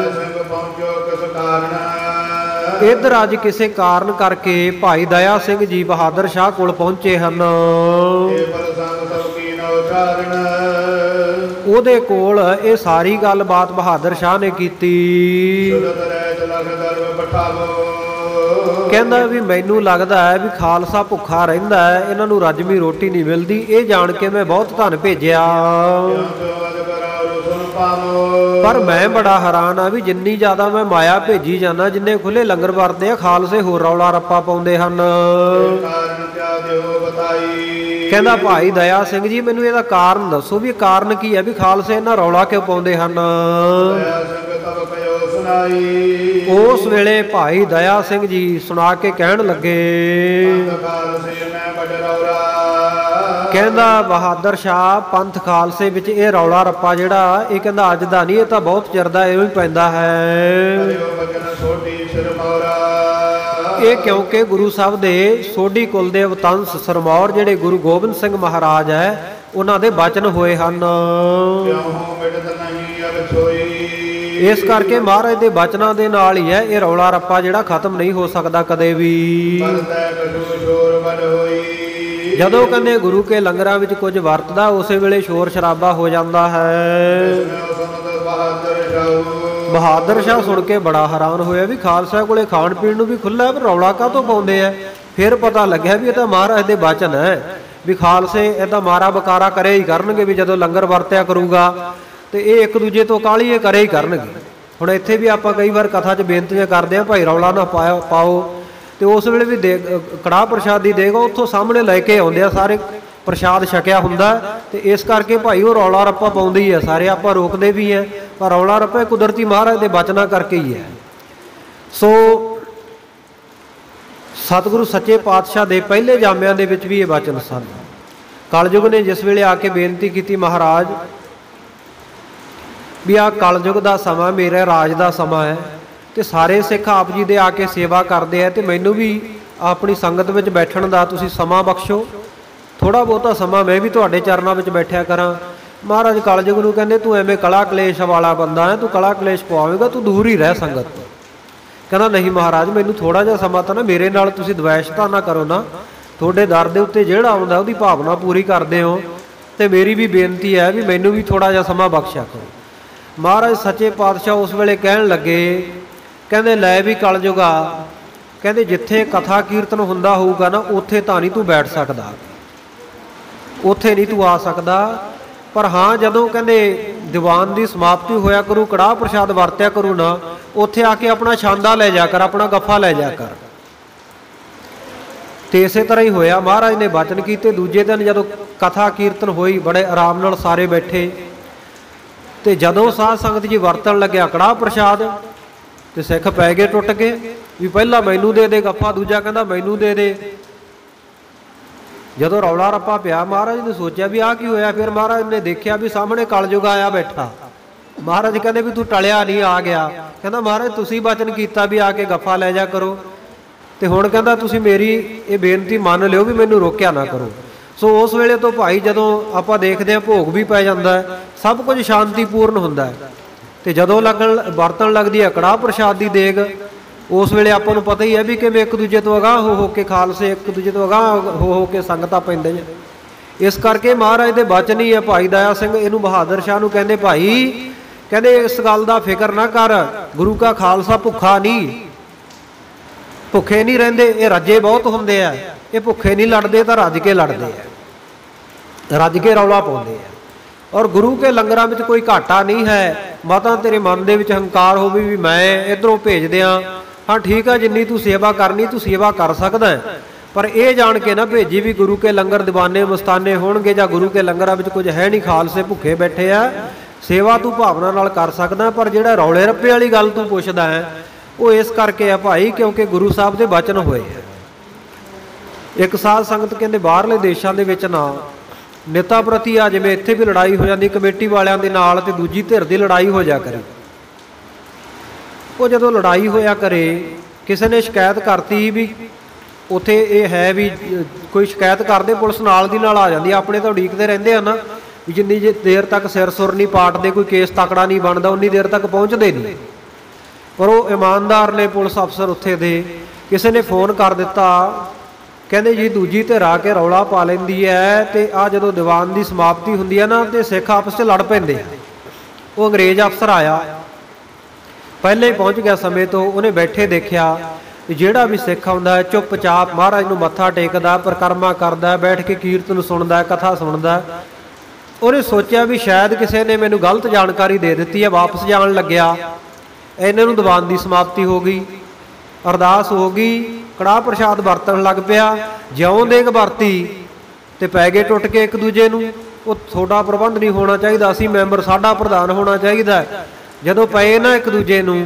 ਇੱਧਰ ਅੱਜ ਕਿਸੇ ਕਾਰਨ ਕਰਕੇ ਭਾਈ ਦਇਆ ਸਿੰਘ ਜੀ ਬਹਾਦਰ ਸ਼ਾਹ ਕੋਲ ਪਹੁੰਚੇ ਹਨ। ਉਹਦੇ ਕੋਲ ਇਹ ਸਾਰੀ ਗੱਲਬਾਤ ਬਹਾਦਰ ਸ਼ਾਹ ਨੇ ਕੀਤੀ। ਕਹਿੰਦਾ ਵੀ ਮੈਨੂੰ ਲੱਗਦਾ ਹੈ ਵੀ ਖਾਲਸਾ ਭੁੱਖਾ ਰਹਿੰਦਾ ਹੈ, ਇਹਨਾਂ ਨੂੰ ਰੱਜਵੀਂ ਰੋਟੀ ਨਹੀਂ ਮਿਲਦੀ। ਇਹ ਜਾਣ ਕੇ ਮੈਂ ਬਹੁਤ ਧਨ ਭੇਜਿਆ, ਪਰ ਮੈਂ ਬੜਾ ਹੈਰਾਨ ਆ ਵੀ ਜਿੰਨੀ ਜ਼ਿਆਦਾ ਮੈਂ ਮਾਇਆ ਭੇਜੀ ਜਾਂਦਾ, ਜਿੰਨੇ ਖੁੱਲੇ ਲੰਗਰ ਵਰਤਦੇ ਆ, ਖਾਲਸੇ ਹੋਰ ਰੌਲਾ ਰੱਪਾ ਪਾਉਂਦੇ ਹਨ। ਦਿਓ ਬਤਾਈ। ਕਹਿੰਦਾ ਭਾਈ ਦਇਆ ਸਿੰਘ ਜੀ ਮੈਨੂੰ ਇਹਦਾ ਕਾਰਨ ਦੱਸੋ ਵੀ ਇਹ ਕਾਰਨ ਕੀ ਹੈ ਵੀ ਖਾਲਸੇ ਇਹਨਾਂ ਰੌਲਾ ਕਿਉਂ ਪਾਉਂਦੇ ਹਨ। ਦਇਆ ਸਿੰਘ ਤਬ ਕਯੋ ਸੁਣਾਈ। ਉਸ ਵੇਲੇ ਭਾਈ ਦਇਆ ਸਿੰਘ ਜੀ ਸੁਣਾ ਕੇ ਕਹਿਣ ਲੱਗੇ, ਖਾਲਸੇ ਮੈਂ ਬੜ ਰੌਲਾ। ਕਹਿੰਦਾ ਬਹਾਦਰ ਸ਼ਾਹ ਪੰਥ ਖਾਲਸੇ ਵਿੱਚ ਇਹ ਰੌਲਾ ਰੱਪਾ ਜਿਹੜਾ ਇਹ ਕਹਿੰਦਾ ਅੱਜ ਦਾ ਨਹੀਂ, ਇਹ ਤਾਂ ਬਹੁਤ ਚਿਰ ਦਾ ਇਉਂ ਹੀ ਪੈਂਦਾ ਹੈ। ਇਹ ਕਿਉਂਕਿ ਗੁਰੂ ਸਾਹਿਬ ਦੇ ਸੋਢੀ ਕੁਲ ਦੇ ਅਵਤੰਸ ਸਰਮੌਰ ਜਿਹੜੇ ਗੁਰੂ ਗੋਬਿੰਦ ਸਿੰਘ ਮਹਾਰਾਜ ਹੈ ਉਹਨਾਂ ਦੇ ਬਚਨ ਹੋਏ ਹਨ। ਇਸ ਕਰਕੇ ਮਹਾਰਾਜ ਦੇ ਬਚਨਾਂ ਦੇ ਨਾਲ ਹੀ ਹੈ ਇਹ ਰੌਲਾ ਰੱਪਾ ਜਿਹੜਾ ਖਤਮ ਨਹੀਂ ਹੋ ਸਕਦਾ ਕਦੇ ਵੀ। ਜਦੋਂ ਕਹਿੰਦੇ ਗੁਰੂ ਕੇ ਲੰਗਰਾਂ ਵਿੱਚ ਕੁਝ ਵਰਤਦਾ ਉਸੇ ਵੇਲੇ ਸ਼ੋਰ ਸ਼ਰਾਬਾ ਹੋ ਜਾਂਦਾ ਹੈ। ਬਹਾਦਰ ਸ਼ਾਹ ਸੁਣ ਕੇ ਬੜਾ ਹੈਰਾਨ ਹੋਇਆ ਵੀ ਖਾਲਸਾ ਕੋਲੇ ਖਾਣ ਪੀਣ ਨੂੰ ਵੀ ਖੁੱਲ੍ਹਾ ਪਰ ਰੌਲਾ ਕਾਹਤੋਂ ਪਾਉਂਦੇ ਆ। ਫਿਰ ਪਤਾ ਲੱਗਿਆ ਵੀ ਇਹ ਤਾਂ ਮਹਾਰਾਜ ਦੇ ਬਚਨ ਹੈ ਵੀ ਖਾਲਸੇ ਇਹਦਾ ਮਾਰਾ ਬਕਾਰਾ ਕਰੇ ਹੀ ਕਰਨਗੇ ਵੀ ਜਦੋਂ ਲੰਗਰ ਵਰਤਿਆ ਕਰੂਗਾ ਤੇ ਇਹ ਇੱਕ ਦੂਜੇ ਤੋਂ ਕਾਹਲੀਏ ਕਰੇ ਹੀ ਕਰਨਗੇ। ਹੁਣ ਇੱਥੇ ਵੀ ਆਪਾਂ ਕਈ ਵਾਰ ਕਥਾ 'ਚ ਬੇਨਤੀਆਂ ਕਰਦੇ ਹਾਂ ਭਾਈ ਰੌਲਾ ਨਾ ਪਾਓ ਤੇ ਉਸ ਵੇਲੇ ਵੀ ਕੜਾਹ ਪ੍ਰਸ਼ਾਦ ਦੀ ਦੇਗਾ ਉੱਥੋਂ ਸਾਹਮਣੇ ਲੈ ਕੇ ਆਉਂਦੇ ਆ, ਸਾਰੇ ਪ੍ਰਸ਼ਾਦ ਛਕਿਆ ਹੁੰਦਾ ਤੇ ਇਸ ਕਰਕੇ ਭਾਈ ਉਹ ਰੌਲਾ ਰੱਪਾ ਪਾਉਂਦੇ ਹੀ ਆ ਸਾਰੇ। ਆਪਾਂ ਰੋਕਦੇ ਵੀ ਆ ਪਰ ਰੌਲਾ ਰੱਪਾ ਕੁਦਰਤੀ ਮਹਾਰਾਜ ਦੇ ਬਚਨਾਂ ਕਰਕੇ ਹੀ ਹੈ। ਸੋ ਸਤਿਗੁਰੂ ਸੱਚੇ ਪਾਤਸ਼ਾਹ ਦੇ ਪਹਿਲੇ ਜਾਮਿਆਂ ਦੇ ਵਿੱਚ ਵੀ ਇਹ ਬਚਨ ਸਨ। ਕਲਯੁਗ ਨੇ ਜਿਸ ਵੇਲੇ ਆ ਕੇ ਬੇਨਤੀ ਕੀਤੀ ਮਹਾਰਾਜ ਵੀ ਆਹ ਕਲਯੁਗ ਦਾ ਸਮਾਂ ਮੇਰੇ ਰਾਜ ਦਾ ਸਮਾਂ ਹੈ ਤੇ ਸਾਰੇ ਸਿੱਖ ਆਪ ਜੀ ਦੇ ਆ ਕੇ ਸੇਵਾ ਕਰਦੇ ਆ ਤੇ ਮੈਨੂੰ ਵੀ ਆਪਣੀ ਸੰਗਤ ਵਿੱਚ ਬੈਠਣ ਦਾ ਤੁਸੀਂ ਸਮਾਂ ਬਖਸ਼ੋ, ਥੋੜ੍ਹਾ ਬਹੁਤਾ ਸਮਾਂ ਮੈਂ ਵੀ ਤੁਹਾਡੇ ਚਰਨਾਂ ਵਿੱਚ ਬੈਠਿਆ ਕਰਾਂ। ਮਹਾਰਾਜ ਕਲਯੁਗ ਨੂੰ ਕਹਿੰਦੇ ਤੂੰ ਐਵੇਂ ਕਲਾ ਕਲੇਸ਼ ਵਾਲਾ ਬੰਦਾ ਹੈ, ਤੂੰ ਕਲਾ ਕਲੇਸ਼ ਪਵਾਵੇਂਗਾ, ਤੂੰ ਦੂਰ ਹੀ ਰਹਿ ਸੰਗਤ ਤੋਂ। ਕਹਿੰਦਾ ਨਹੀਂ ਮਹਾਰਾਜ ਮੈਨੂੰ ਥੋੜ੍ਹਾ ਜਿਹਾ ਸਮਾਂ ਤਾਂ ਨਾ ਮੇਰੇ ਨਾਲ ਤੁਸੀਂ ਦਵੈਸ਼ਤਾ ਨਾ ਕਰੋ ਨਾ, ਤੁਹਾਡੇ ਦਰ ਦੇ ਉੱਤੇ ਜਿਹੜਾ ਆਉਂਦਾ ਉਹਦੀ ਭਾਵਨਾ ਪੂਰੀ ਕਰਦੇ ਹੋ ਤੇ ਮੇਰੀ ਵੀ ਬੇਨਤੀ ਹੈ ਵੀ ਮੈਨੂੰ ਵੀ ਥੋੜ੍ਹਾ ਜਿਹਾ ਸਮਾਂ ਬਖਸ਼ਿਆ ਕਰੋ। ਮਹਾਰਾਜ ਸੱਚੇ ਪਾਤਸ਼ਾਹ ਉਸ ਵੇਲੇ ਕਹਿਣ ਲੱਗੇ, ਕਹਿੰਦੇ ਲੈ ਵੀ ਕਲਯੁਗਾ, ਕਹਿੰਦੇ ਜਿੱਥੇ ਕਥਾ ਕੀਰਤਨ ਹੁੰਦਾ ਹੋਊਗਾ ਨਾ ਉੱਥੇ ਤਾਂ ਨਹੀਂ ਤੂੰ ਬੈਠ ਸਕਦਾ, ਉੱਥੇ ਨਹੀਂ ਤੂੰ ਆ ਸਕਦਾ। ਪਰ ਹਾਂ ਜਦੋਂ ਕਹਿੰਦੇ ਦੀਵਾਨ ਦੀ ਸਮਾਪਤੀ ਹੋਇਆ ਕਰੂ ਕੜਾਹ ਪ੍ਰਸ਼ਾਦ ਵਰਤਿਆ ਕਰੂ ਨਾ ਉੱਥੇ ਆ ਕੇ ਆਪਣਾ ਛਾਂਦਾ ਲੈ ਜਾ ਕਰ, ਆਪਣਾ ਗੱਫਾ ਲੈ ਜਾ ਕਰ। ਤੇ ਇਸੇ ਤਰ੍ਹਾਂ ਹੀ ਹੋਇਆ। ਮਹਾਰਾਜ ਨੇ ਬਚਨ ਕੀਤੇ। ਦੂਜੇ ਦਿਨ ਜਦੋਂ ਕਥਾ ਕੀਰਤਨ ਹੋਈ ਬੜੇ ਆਰਾਮ ਨਾਲ ਸਾਰੇ ਬੈਠੇ ਤੇ ਜਦੋਂ ਸਾਧ ਸੰਗਤ ਜੀ ਵਰਤਣ ਲੱਗਿਆ ਕੜਾਹ ਪ੍ਰਸ਼ਾਦ ਤੇ ਸਿੱਖ ਪੈ ਗਏ ਟੁੱਟ ਗਏ ਵੀ ਪਹਿਲਾਂ ਮੈਨੂੰ ਦੇ ਦੇ ਗੱਫਾ, ਦੂਜਾ ਕਹਿੰਦਾ ਮੈਨੂੰ ਦੇ ਦੇ। ਜਦੋਂ ਰੌਲਾ ਰੱਪਾ ਪਿਆ ਮਹਾਰਾਜ ਨੇ ਸੋਚਿਆ ਵੀ ਆਹ ਕੀ ਹੋਇਆ। ਫਿਰ ਮਹਾਰਾਜ ਨੇ ਦੇਖਿਆ ਵੀ ਸਾਹਮਣੇ ਕਲਯੁਗ ਆਇਆ ਬੈਠਾ। ਮਹਾਰਾਜ ਕਹਿੰਦੇ ਵੀ ਤੂੰ ਟਲਿਆ ਨਹੀਂ, ਆ ਗਿਆ। ਕਹਿੰਦਾ ਮਹਾਰਾਜ ਤੁਸੀਂ ਬਚਨ ਕੀਤਾ ਵੀ ਆ ਕੇ ਗੱਫਾ ਲੈ ਜਾ ਕਰੋ ਤੇ ਹੁਣ ਕਹਿੰਦਾ ਤੁਸੀਂ ਮੇਰੀ ਇਹ ਬੇਨਤੀ ਮੰਨ ਲਿਓ ਵੀ ਮੈਨੂੰ ਰੋਕਿਆ ਨਾ ਕਰੋ। ਸੋ ਉਸ ਵੇਲੇ ਤੋਂ ਭਾਈ ਜਦੋਂ ਆਪਾਂ ਦੇਖਦੇ ਹਾਂ ਭੋਗ ਵੀ ਪੈ ਜਾਂਦਾ, ਸਭ ਕੁਝ ਸ਼ਾਂਤੀਪੂਰਨ ਹੁੰਦਾ ਤੇ ਜਦੋਂ ਵਰਤਣ ਲੱਗਦੀ ਹੈ ਕੜਾਹ ਪ੍ਰਸ਼ਾਦ ਦੀ ਦੇਗ ਉਸ ਵੇਲੇ ਆਪਾਂ ਨੂੰ ਪਤਾ ਹੀ ਹੈ ਵੀ ਕਿਵੇਂ ਇੱਕ ਦੂਜੇ ਤੋਂ ਅਗਾਂਹ ਹੋ ਕੇ ਖਾਲਸੇ ਇੱਕ ਦੂਜੇ ਤੋਂ ਅਗਾਂਹ ਹੋ ਕੇ ਸੰਗਤਾਂ ਪੈਂਦੇ ਨੇ। ਇਸ ਕਰਕੇ ਮਹਾਰਾਜ ਦੇ ਬਚਨ ਹੀ ਹੈ। ਭਾਈ ਦਇਆ ਸਿੰਘ ਇਹਨੂੰ ਬਹਾਦਰ ਸ਼ਾਹ ਨੂੰ ਕਹਿੰਦੇ ਭਾਈ, ਕਹਿੰਦੇ ਇਸ ਗੱਲ ਦਾ ਫਿਕਰ ਨਾ ਕਰ, ਗੁਰੂ ਕਾ ਖਾਲਸਾ ਭੁੱਖਾ ਨਹੀਂ, ਭੁੱਖੇ ਨਹੀਂ ਰਹਿੰਦੇ, ਇਹ ਰੱਜੇ ਬਹੁਤ ਹੁੰਦੇ ਆ। ਇਹ ਭੁੱਖੇ ਨਹੀਂ ਲੜਦੇ ਤਾਂ ਰੱਜ ਕੇ ਲੜਦੇ ਆ, ਰੱਜ ਕੇ ਰੌਲਾ ਪਾਉਂਦੇ ਆ। ਔਰ ਗੁਰੂ ਕੇ ਲੰਗਰਾਂ ਵਿੱਚ ਕੋਈ ਘਾਟਾ ਨਹੀਂ ਹੈ। ਮਾਤਾ ਤੇਰੇ ਮਨ ਦੇ ਵਿੱਚ ਹੰਕਾਰ ਹੋਵੇ ਵੀ ਮੈਂ ਇੱਧਰੋਂ ਭੇਜ ਦਿਆਂ, ਹਾਂ ਠੀਕ ਆ, ਜਿੰਨੀ ਤੂੰ ਸੇਵਾ ਕਰਨੀ ਤੂੰ ਸੇਵਾ ਕਰ ਸਕਦਾ ਹੈ, ਪਰ ਇਹ ਜਾਣ ਕੇ ਨਾ ਭੇਜੀ ਵੀ ਗੁਰੂ ਕੇ ਲੰਗਰ ਦੀਵਾਨੇ ਮਸਤਾਨੇ ਹੋਣਗੇ ਜਾਂ ਗੁਰੂ ਕੇ ਲੰਗਰਾਂ ਵਿੱਚ ਕੁਝ ਹੈ ਨਹੀਂ, ਖਾਲਸੇ ਭੁੱਖੇ ਬੈਠੇ ਆ। ਸੇਵਾ ਤੂੰ ਭਾਵਨਾ ਨਾਲ ਕਰ ਸਕਦਾ, ਪਰ ਜਿਹੜਾ ਰੌਲੇ ਰੱਪੇ ਵਾਲੀ ਗੱਲ ਤੂੰ ਪੁੱਛਦਾ ਹੈ ਉਹ ਇਸ ਕਰਕੇ ਆ ਭਾਈ ਕਿਉਂਕਿ ਗੁਰੂ ਸਾਹਿਬ ਦੇ ਬਚਨ ਹੋਏ ਆ। ਇੱਕ ਸਾਧ ਸੰਗਤ ਕਹਿੰਦੇ ਬਾਹਰਲੇ ਦੇਸ਼ਾਂ ਦੇ ਵਿੱਚ ਨਾ ਨੇਤਾ ਪ੍ਰਤੀ ਆ ਜਿਵੇਂ ਇੱਥੇ ਵੀ ਲੜਾਈ ਹੋ ਜਾਂਦੀ ਕਮੇਟੀ ਵਾਲਿਆਂ ਦੇ ਨਾਲ ਤੇ ਦੂਜੀ ਧਿਰ ਦੀ ਲੜਾਈ ਹੋ ਜਾ ਕਰੇ। ਉਹ ਜਦੋਂ ਲੜਾਈ ਹੋਇਆ ਕਰੇ ਕਿਸੇ ਨੇ ਸ਼ਿਕਾਇਤ ਕਰਤੀ ਵੀ ਉੱਥੇ ਇਹ ਹੈ ਵੀ ਕੋਈ ਸ਼ਿਕਾਇਤ ਕਰਦੇ ਪੁਲਿਸ ਨਾਲ ਦੀ ਨਾਲ ਆ ਜਾਂਦੀ। ਆਪਣੇ ਤਾਂ ਉਡੀਕਦੇ ਰਹਿੰਦੇ ਆ ਨਾ ਵੀ ਜਿੰਨੀ ਦੇਰ ਤੱਕ ਸਿਰ ਸੁਰ ਨਹੀਂ ਪਾਟਦੇ ਕੋਈ ਕੇਸ ਤਕੜਾ ਨਹੀਂ ਬਣਦਾ ਉਨੀ ਦੇਰ ਤੱਕ ਪਹੁੰਚਦੇ ਨਹੀਂ। ਪਰ ਉਹ ਇਮਾਨਦਾਰ ਨੇ ਪੁਲਿਸ ਅਫਸਰ ਉੱਥੇ ਦੇ, ਕਿਸੇ ਨੇ ਫੋਨ ਕਰ ਦਿੱਤਾ ਕਹਿੰਦੇ ਜੀ ਦੂਜੀ ਧਿਰ ਆ ਕੇ ਰੌਲਾ ਪਾ ਲੈਂਦੀ ਹੈ ਤੇ ਆ ਜਦੋਂ ਦੀਵਾਨ ਦੀ ਸਮਾਪਤੀ ਹੁੰਦੀ ਹੈ ਨਾ ਤੇ ਸਿੱਖ ਆਪਸ 'ਚ ਲੜ ਪੈਂਦੇ ਆ। ਉਹ ਅੰਗਰੇਜ਼ ਅਫਸਰ ਆਇਆ, ਪਹਿਲੇ ਹੀ ਪਹੁੰਚ ਗਿਆ ਸਮੇਂ ਤੋਂ। ਉਹਨੇ ਬੈਠੇ ਦੇਖਿਆ ਵੀ ਜਿਹੜਾ ਵੀ ਸਿੱਖ ਆਉਂਦਾ ਚੁੱਪਚਾਪ ਮਹਾਰਾਜ ਨੂੰ ਮੱਥਾ ਟੇਕਦਾ, ਪਰਿਕਰਮਾ ਕਰਦਾ, ਬੈਠ ਕੇ ਕੀਰਤਨ ਸੁਣਦਾ, ਕਥਾ ਸੁਣਦਾ। ਉਹਨੇ ਸੋਚਿਆ ਵੀ ਸ਼ਾਇਦ ਕਿਸੇ ਨੇ ਮੈਨੂੰ ਗਲਤ ਜਾਣਕਾਰੀ ਦੇ ਦਿੱਤੀ ਹੈ। ਵਾਪਸ ਜਾਣ ਲੱਗਿਆ, ਇਹਨਾਂ ਨੂੰ ਦੀਵਾਨ ਦੀ ਸਮਾਪਤੀ ਹੋ ਗਈ, ਅਰਦਾਸ ਹੋ ਗਈ, ਕੜਾਹ ਪ੍ਰਸ਼ਾਦ ਵਰਤਣ ਲੱਗ ਪਿਆ ਜਿਉਂ ਦੇਗ ਵਰਤੀ ਤੇ ਪੈ ਗਏ ਟੁੱਟ ਕੇ ਇੱਕ ਦੂਜੇ ਨੂੰ। ਉਹ ਤੁਹਾਡਾ ਪ੍ਰਬੰਧ ਨਹੀਂ ਹੋਣਾ ਚਾਹੀਦਾ, ਅਸੀਂ ਮੈਂਬਰ, ਸਾਡਾ ਪ੍ਰਧਾਨ ਹੋਣਾ ਚਾਹੀਦਾ। ਜਦੋਂ ਪਏ ਨਾ ਇੱਕ ਦੂਜੇ ਨੂੰ,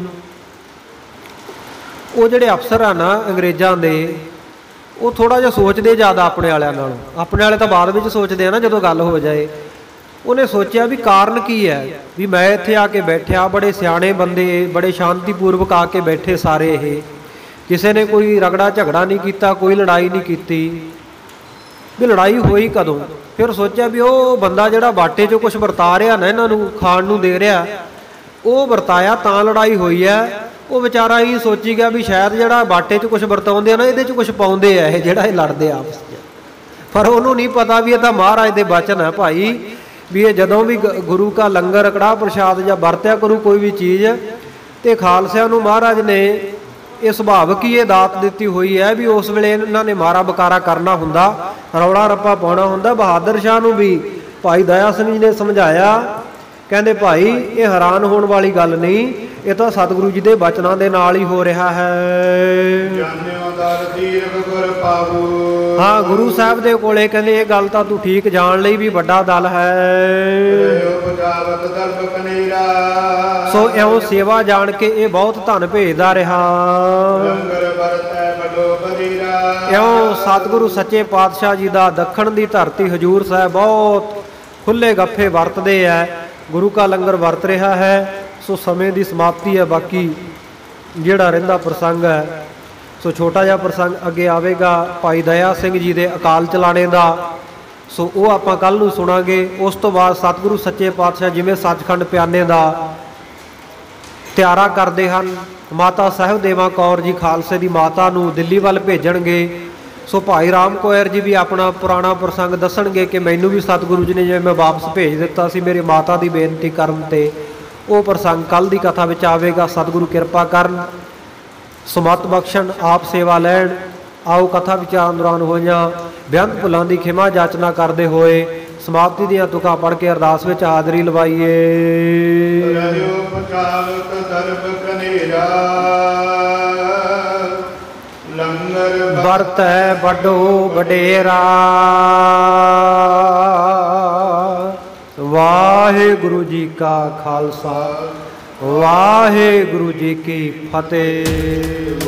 ਉਹ ਜਿਹੜੇ ਅਫਸਰ ਆ ਨਾ ਅੰਗਰੇਜ਼ਾਂ ਦੇ, ਉਹ ਥੋੜ੍ਹਾ ਜਿਹਾ ਸੋਚਦੇ ਜ਼ਿਆਦਾ ਆਪਣੇ ਵਾਲਿਆਂ ਨਾਲੋਂ। ਆਪਣੇ ਵਾਲੇ ਤਾਂ ਬਾਅਦ ਵਿੱਚ ਸੋਚਦੇ ਆ ਨਾ ਜਦੋਂ ਗੱਲ ਹੋ ਜਾਏ। ਉਹਨੇ ਸੋਚਿਆ ਵੀ ਕਾਰਨ ਕੀ ਹੈ, ਵੀ ਮੈਂ ਇੱਥੇ ਆ ਕੇ ਬੈਠਿਆ, ਬੜੇ ਸਿਆਣੇ ਬੰਦੇ, ਬੜੇ ਸ਼ਾਂਤੀਪੂਰਵਕ ਆ ਕੇ ਬੈਠੇ ਸਾਰੇ, ਇਹ ਕਿਸੇ ਨੇ ਕੋਈ ਰਗੜਾ ਝਗੜਾ ਨਹੀਂ ਕੀਤਾ, ਕੋਈ ਲੜਾਈ ਨਹੀਂ ਕੀਤੀ, ਵੀ ਲੜਾਈ ਹੋਈ ਕਦੋਂ? ਫਿਰ ਸੋਚਿਆ ਵੀ ਉਹ ਬੰਦਾ ਜਿਹੜਾ ਬਾਟੇ 'ਚੋਂ ਕੁਛ ਵਰਤਾ ਰਿਹਾ ਨਾ, ਇਹਨਾਂ ਨੂੰ ਖਾਣ ਨੂੰ ਦੇ ਰਿਹਾ, ਉਹ ਵਰਤਾਇਆ ਤਾਂ ਲੜਾਈ ਹੋਈ ਹੈ। ਉਹ ਵਿਚਾਰਾ ਹੀ ਸੋਚੀ ਗਿਆ ਵੀ ਸ਼ਾਇਦ ਜਿਹੜਾ ਬਾਟੇ 'ਚ ਕੁਛ ਵਰਤਾਉਂਦੇ ਆ ਨਾ, ਇਹਦੇ 'ਚ ਕੁਛ ਪਾਉਂਦੇ ਆ ਇਹ, ਜਿਹੜਾ ਇਹ ਲੜਦੇ ਆਪਸ 'ਚ। ਪਰ ਉਹਨੂੰ ਨਹੀਂ ਪਤਾ ਵੀ ਇਹ ਤਾਂ ਮਹਾਰਾਜ ਦੇ ਬਚਨ ਹੈ ਭਾਈ, ਵੀ ਇਹ ਜਦੋਂ ਵੀ ਗੁਰੂ ਕਾ ਲੰਗਰ, ਕੜਾਹ ਪ੍ਰਸ਼ਾਦ ਜਾਂ ਵਰਤਿਆ ਕਰੂ ਕੋਈ ਵੀ ਚੀਜ਼, ਤੇ ਖਾਲਸਿਆਂ ਨੂੰ ਮਹਾਰਾਜ ਨੇ ਇਹ ਸੁਭਾਵਿਕ ਹੀ ਇਹ ਦਾਤ ਦਿੱਤੀ ਹੋਈ ਹੈ ਵੀ ਉਸ ਵੇਲੇ ਇਹਨਾਂ ਨੇ ਮਾਰਾ ਬਕਾਰਾ ਕਰਨਾ ਹੁੰਦਾ, ਰੌਲਾ ਰੱਪਾ ਪਾਉਣਾ ਹੁੰਦਾ। ਬਹਾਦਰ ਸ਼ਾਹ ਨੂੰ ਵੀ ਭਾਈ ਦਇਆ ਸਿੰਘ ਜੀ ਨੇ ਸਮਝਾਇਆ, ਕਹਿੰਦੇ ਭਾਈ ਇਹ ਹੈਰਾਨ ਹੋਣ ਵਾਲੀ ਗੱਲ ਨਹੀਂ, ਇਹ ਤਾਂ ਸਤਿਗੁਰੂ ਜੀ ਦੇ ਬਚਨਾਂ ਦੇ ਨਾਲ ਹੀ ਹੋ ਰਿਹਾ ਹੈ। ਹਾਂ, ਗੁਰੂ ਸਾਹਿਬ ਦੇ ਕੋਲੇ ਕਹਿੰਦੇ ਇਹ ਗੱਲ ਤਾਂ ਤੂੰ ਠੀਕ ਜਾਣ ਲਈ ਵੀ ਵੱਡਾ ਦਲ ਹੈ। ਸੋ ਇਉਂ ਸੇਵਾ ਜਾਣ ਕੇ ਇਹ ਬਹੁਤ ਧਨ ਭੇਜਦਾ ਰਿਹਾ। ਇਉਂ ਸਤਿਗੁਰੂ ਸੱਚੇ ਪਾਤਸ਼ਾਹ ਜੀ ਦਾ ਦੱਖਣ ਦੀ ਧਰਤੀ ਹਜੂਰ ਸਾਹਿਬ ਬਹੁਤ ਖੁੱਲੇ ਗੱਫੇ ਵਰਤਦੇ ਹੈ, ਗੁਰੂ ਕਾ ਲੰਗਰ ਵਰਤ ਰਿਹਾ ਹੈ। ਸੋ ਸਮੇਂ ਦੀ ਸਮਾਪਤੀ ਹੈ, ਬਾਕੀ ਜਿਹੜਾ ਰਹਿੰਦਾ ਪ੍ਰਸੰਗ ਹੈ, ਸੋ ਛੋਟਾ ਜਿਹਾ ਪ੍ਰਸੰਗ ਅੱਗੇ ਆਵੇਗਾ ਭਾਈ ਦਇਆ ਸਿੰਘ ਜੀ ਦੇ ਅਕਾਲ ਚਲਾਣੇ ਦਾ। ਸੋ ਉਹ ਆਪਾਂ ਕੱਲ੍ਹ ਨੂੰ ਸੁਣਾਂਗੇ। ਉਸ ਤੋਂ ਬਾਅਦ ਸਤਿਗੁਰੂ ਸੱਚੇ ਪਾਤਸ਼ਾਹ ਜਿਵੇਂ ਸੱਚਖੰਡ ਪਿਆਨੇ ਦਾ ਤਿਆਰਾ ਕਰਦੇ ਹਨ, ਮਾਤਾ ਸਾਹਿਬ ਦੇਵਾ ਕੌਰ ਜੀ ਖਾਲਸੇ ਦੀ ਮਾਤਾ ਨੂੰ ਦਿੱਲੀ ਵੱਲ ਭੇਜਣਗੇ। ਸੋ ਭਾਈ ਰਾਮ ਕੋਇਰ ਜੀ ਵੀ ਆਪਣਾ ਪੁਰਾਣਾ ਪ੍ਰਸੰਗ ਦੱਸਣਗੇ ਕਿ ਮੈਨੂੰ ਵੀ ਸਤਿਗੁਰੂ ਜੀ ਨੇ ਜਿਵੇਂ ਮੈਂ ਵਾਪਸ ਭੇਜ ਦਿੱਤਾ ਸੀ ਮੇਰੀ ਮਾਤਾ ਦੀ ਬੇਨਤੀ ਕਰਨ 'ਤੇ। ਉਹ ਪ੍ਰਸੰਗ ਕੱਲ੍ਹ ਦੀ ਕਥਾ ਵਿੱਚ ਆਵੇਗਾ। ਸਤਿਗੁਰੂ ਕਿਰਪਾ ਕਰਨ, ਸਮਤ ਬਖਸ਼ਣ, ਆਪ ਸੇਵਾ ਲੈਣ। ਆਓ ਕਥਾ ਵਿਚਾਰਨ ਦੌਰਾਨ ਹੋਈਆਂ ਬੇਅੰਤ ਭੁੱਲਾਂ ਦੀ ਖਿਮਾ ਜਾਚਨਾ ਕਰਦੇ ਹੋਏ ਸਮਾਪਤੀ ਦੀਆਂ ਤੁਕਾਂ ਪੜ੍ਹ ਕੇ ਅਰਦਾਸ ਵਿੱਚ ਹਾਜ਼ਰੀ ਲਵਾਈਏ। ਵਰਤ ਹੈ ਵੱਡੋ ਵਡੇਰਾ, ਵਾਹਿਗੁਰੂ ਜੀ ਕਾ ਖਾਲਸਾ, ਵਾਹਿਗੁਰੂ ਜੀ ਕੀ ਫਤਿਹ।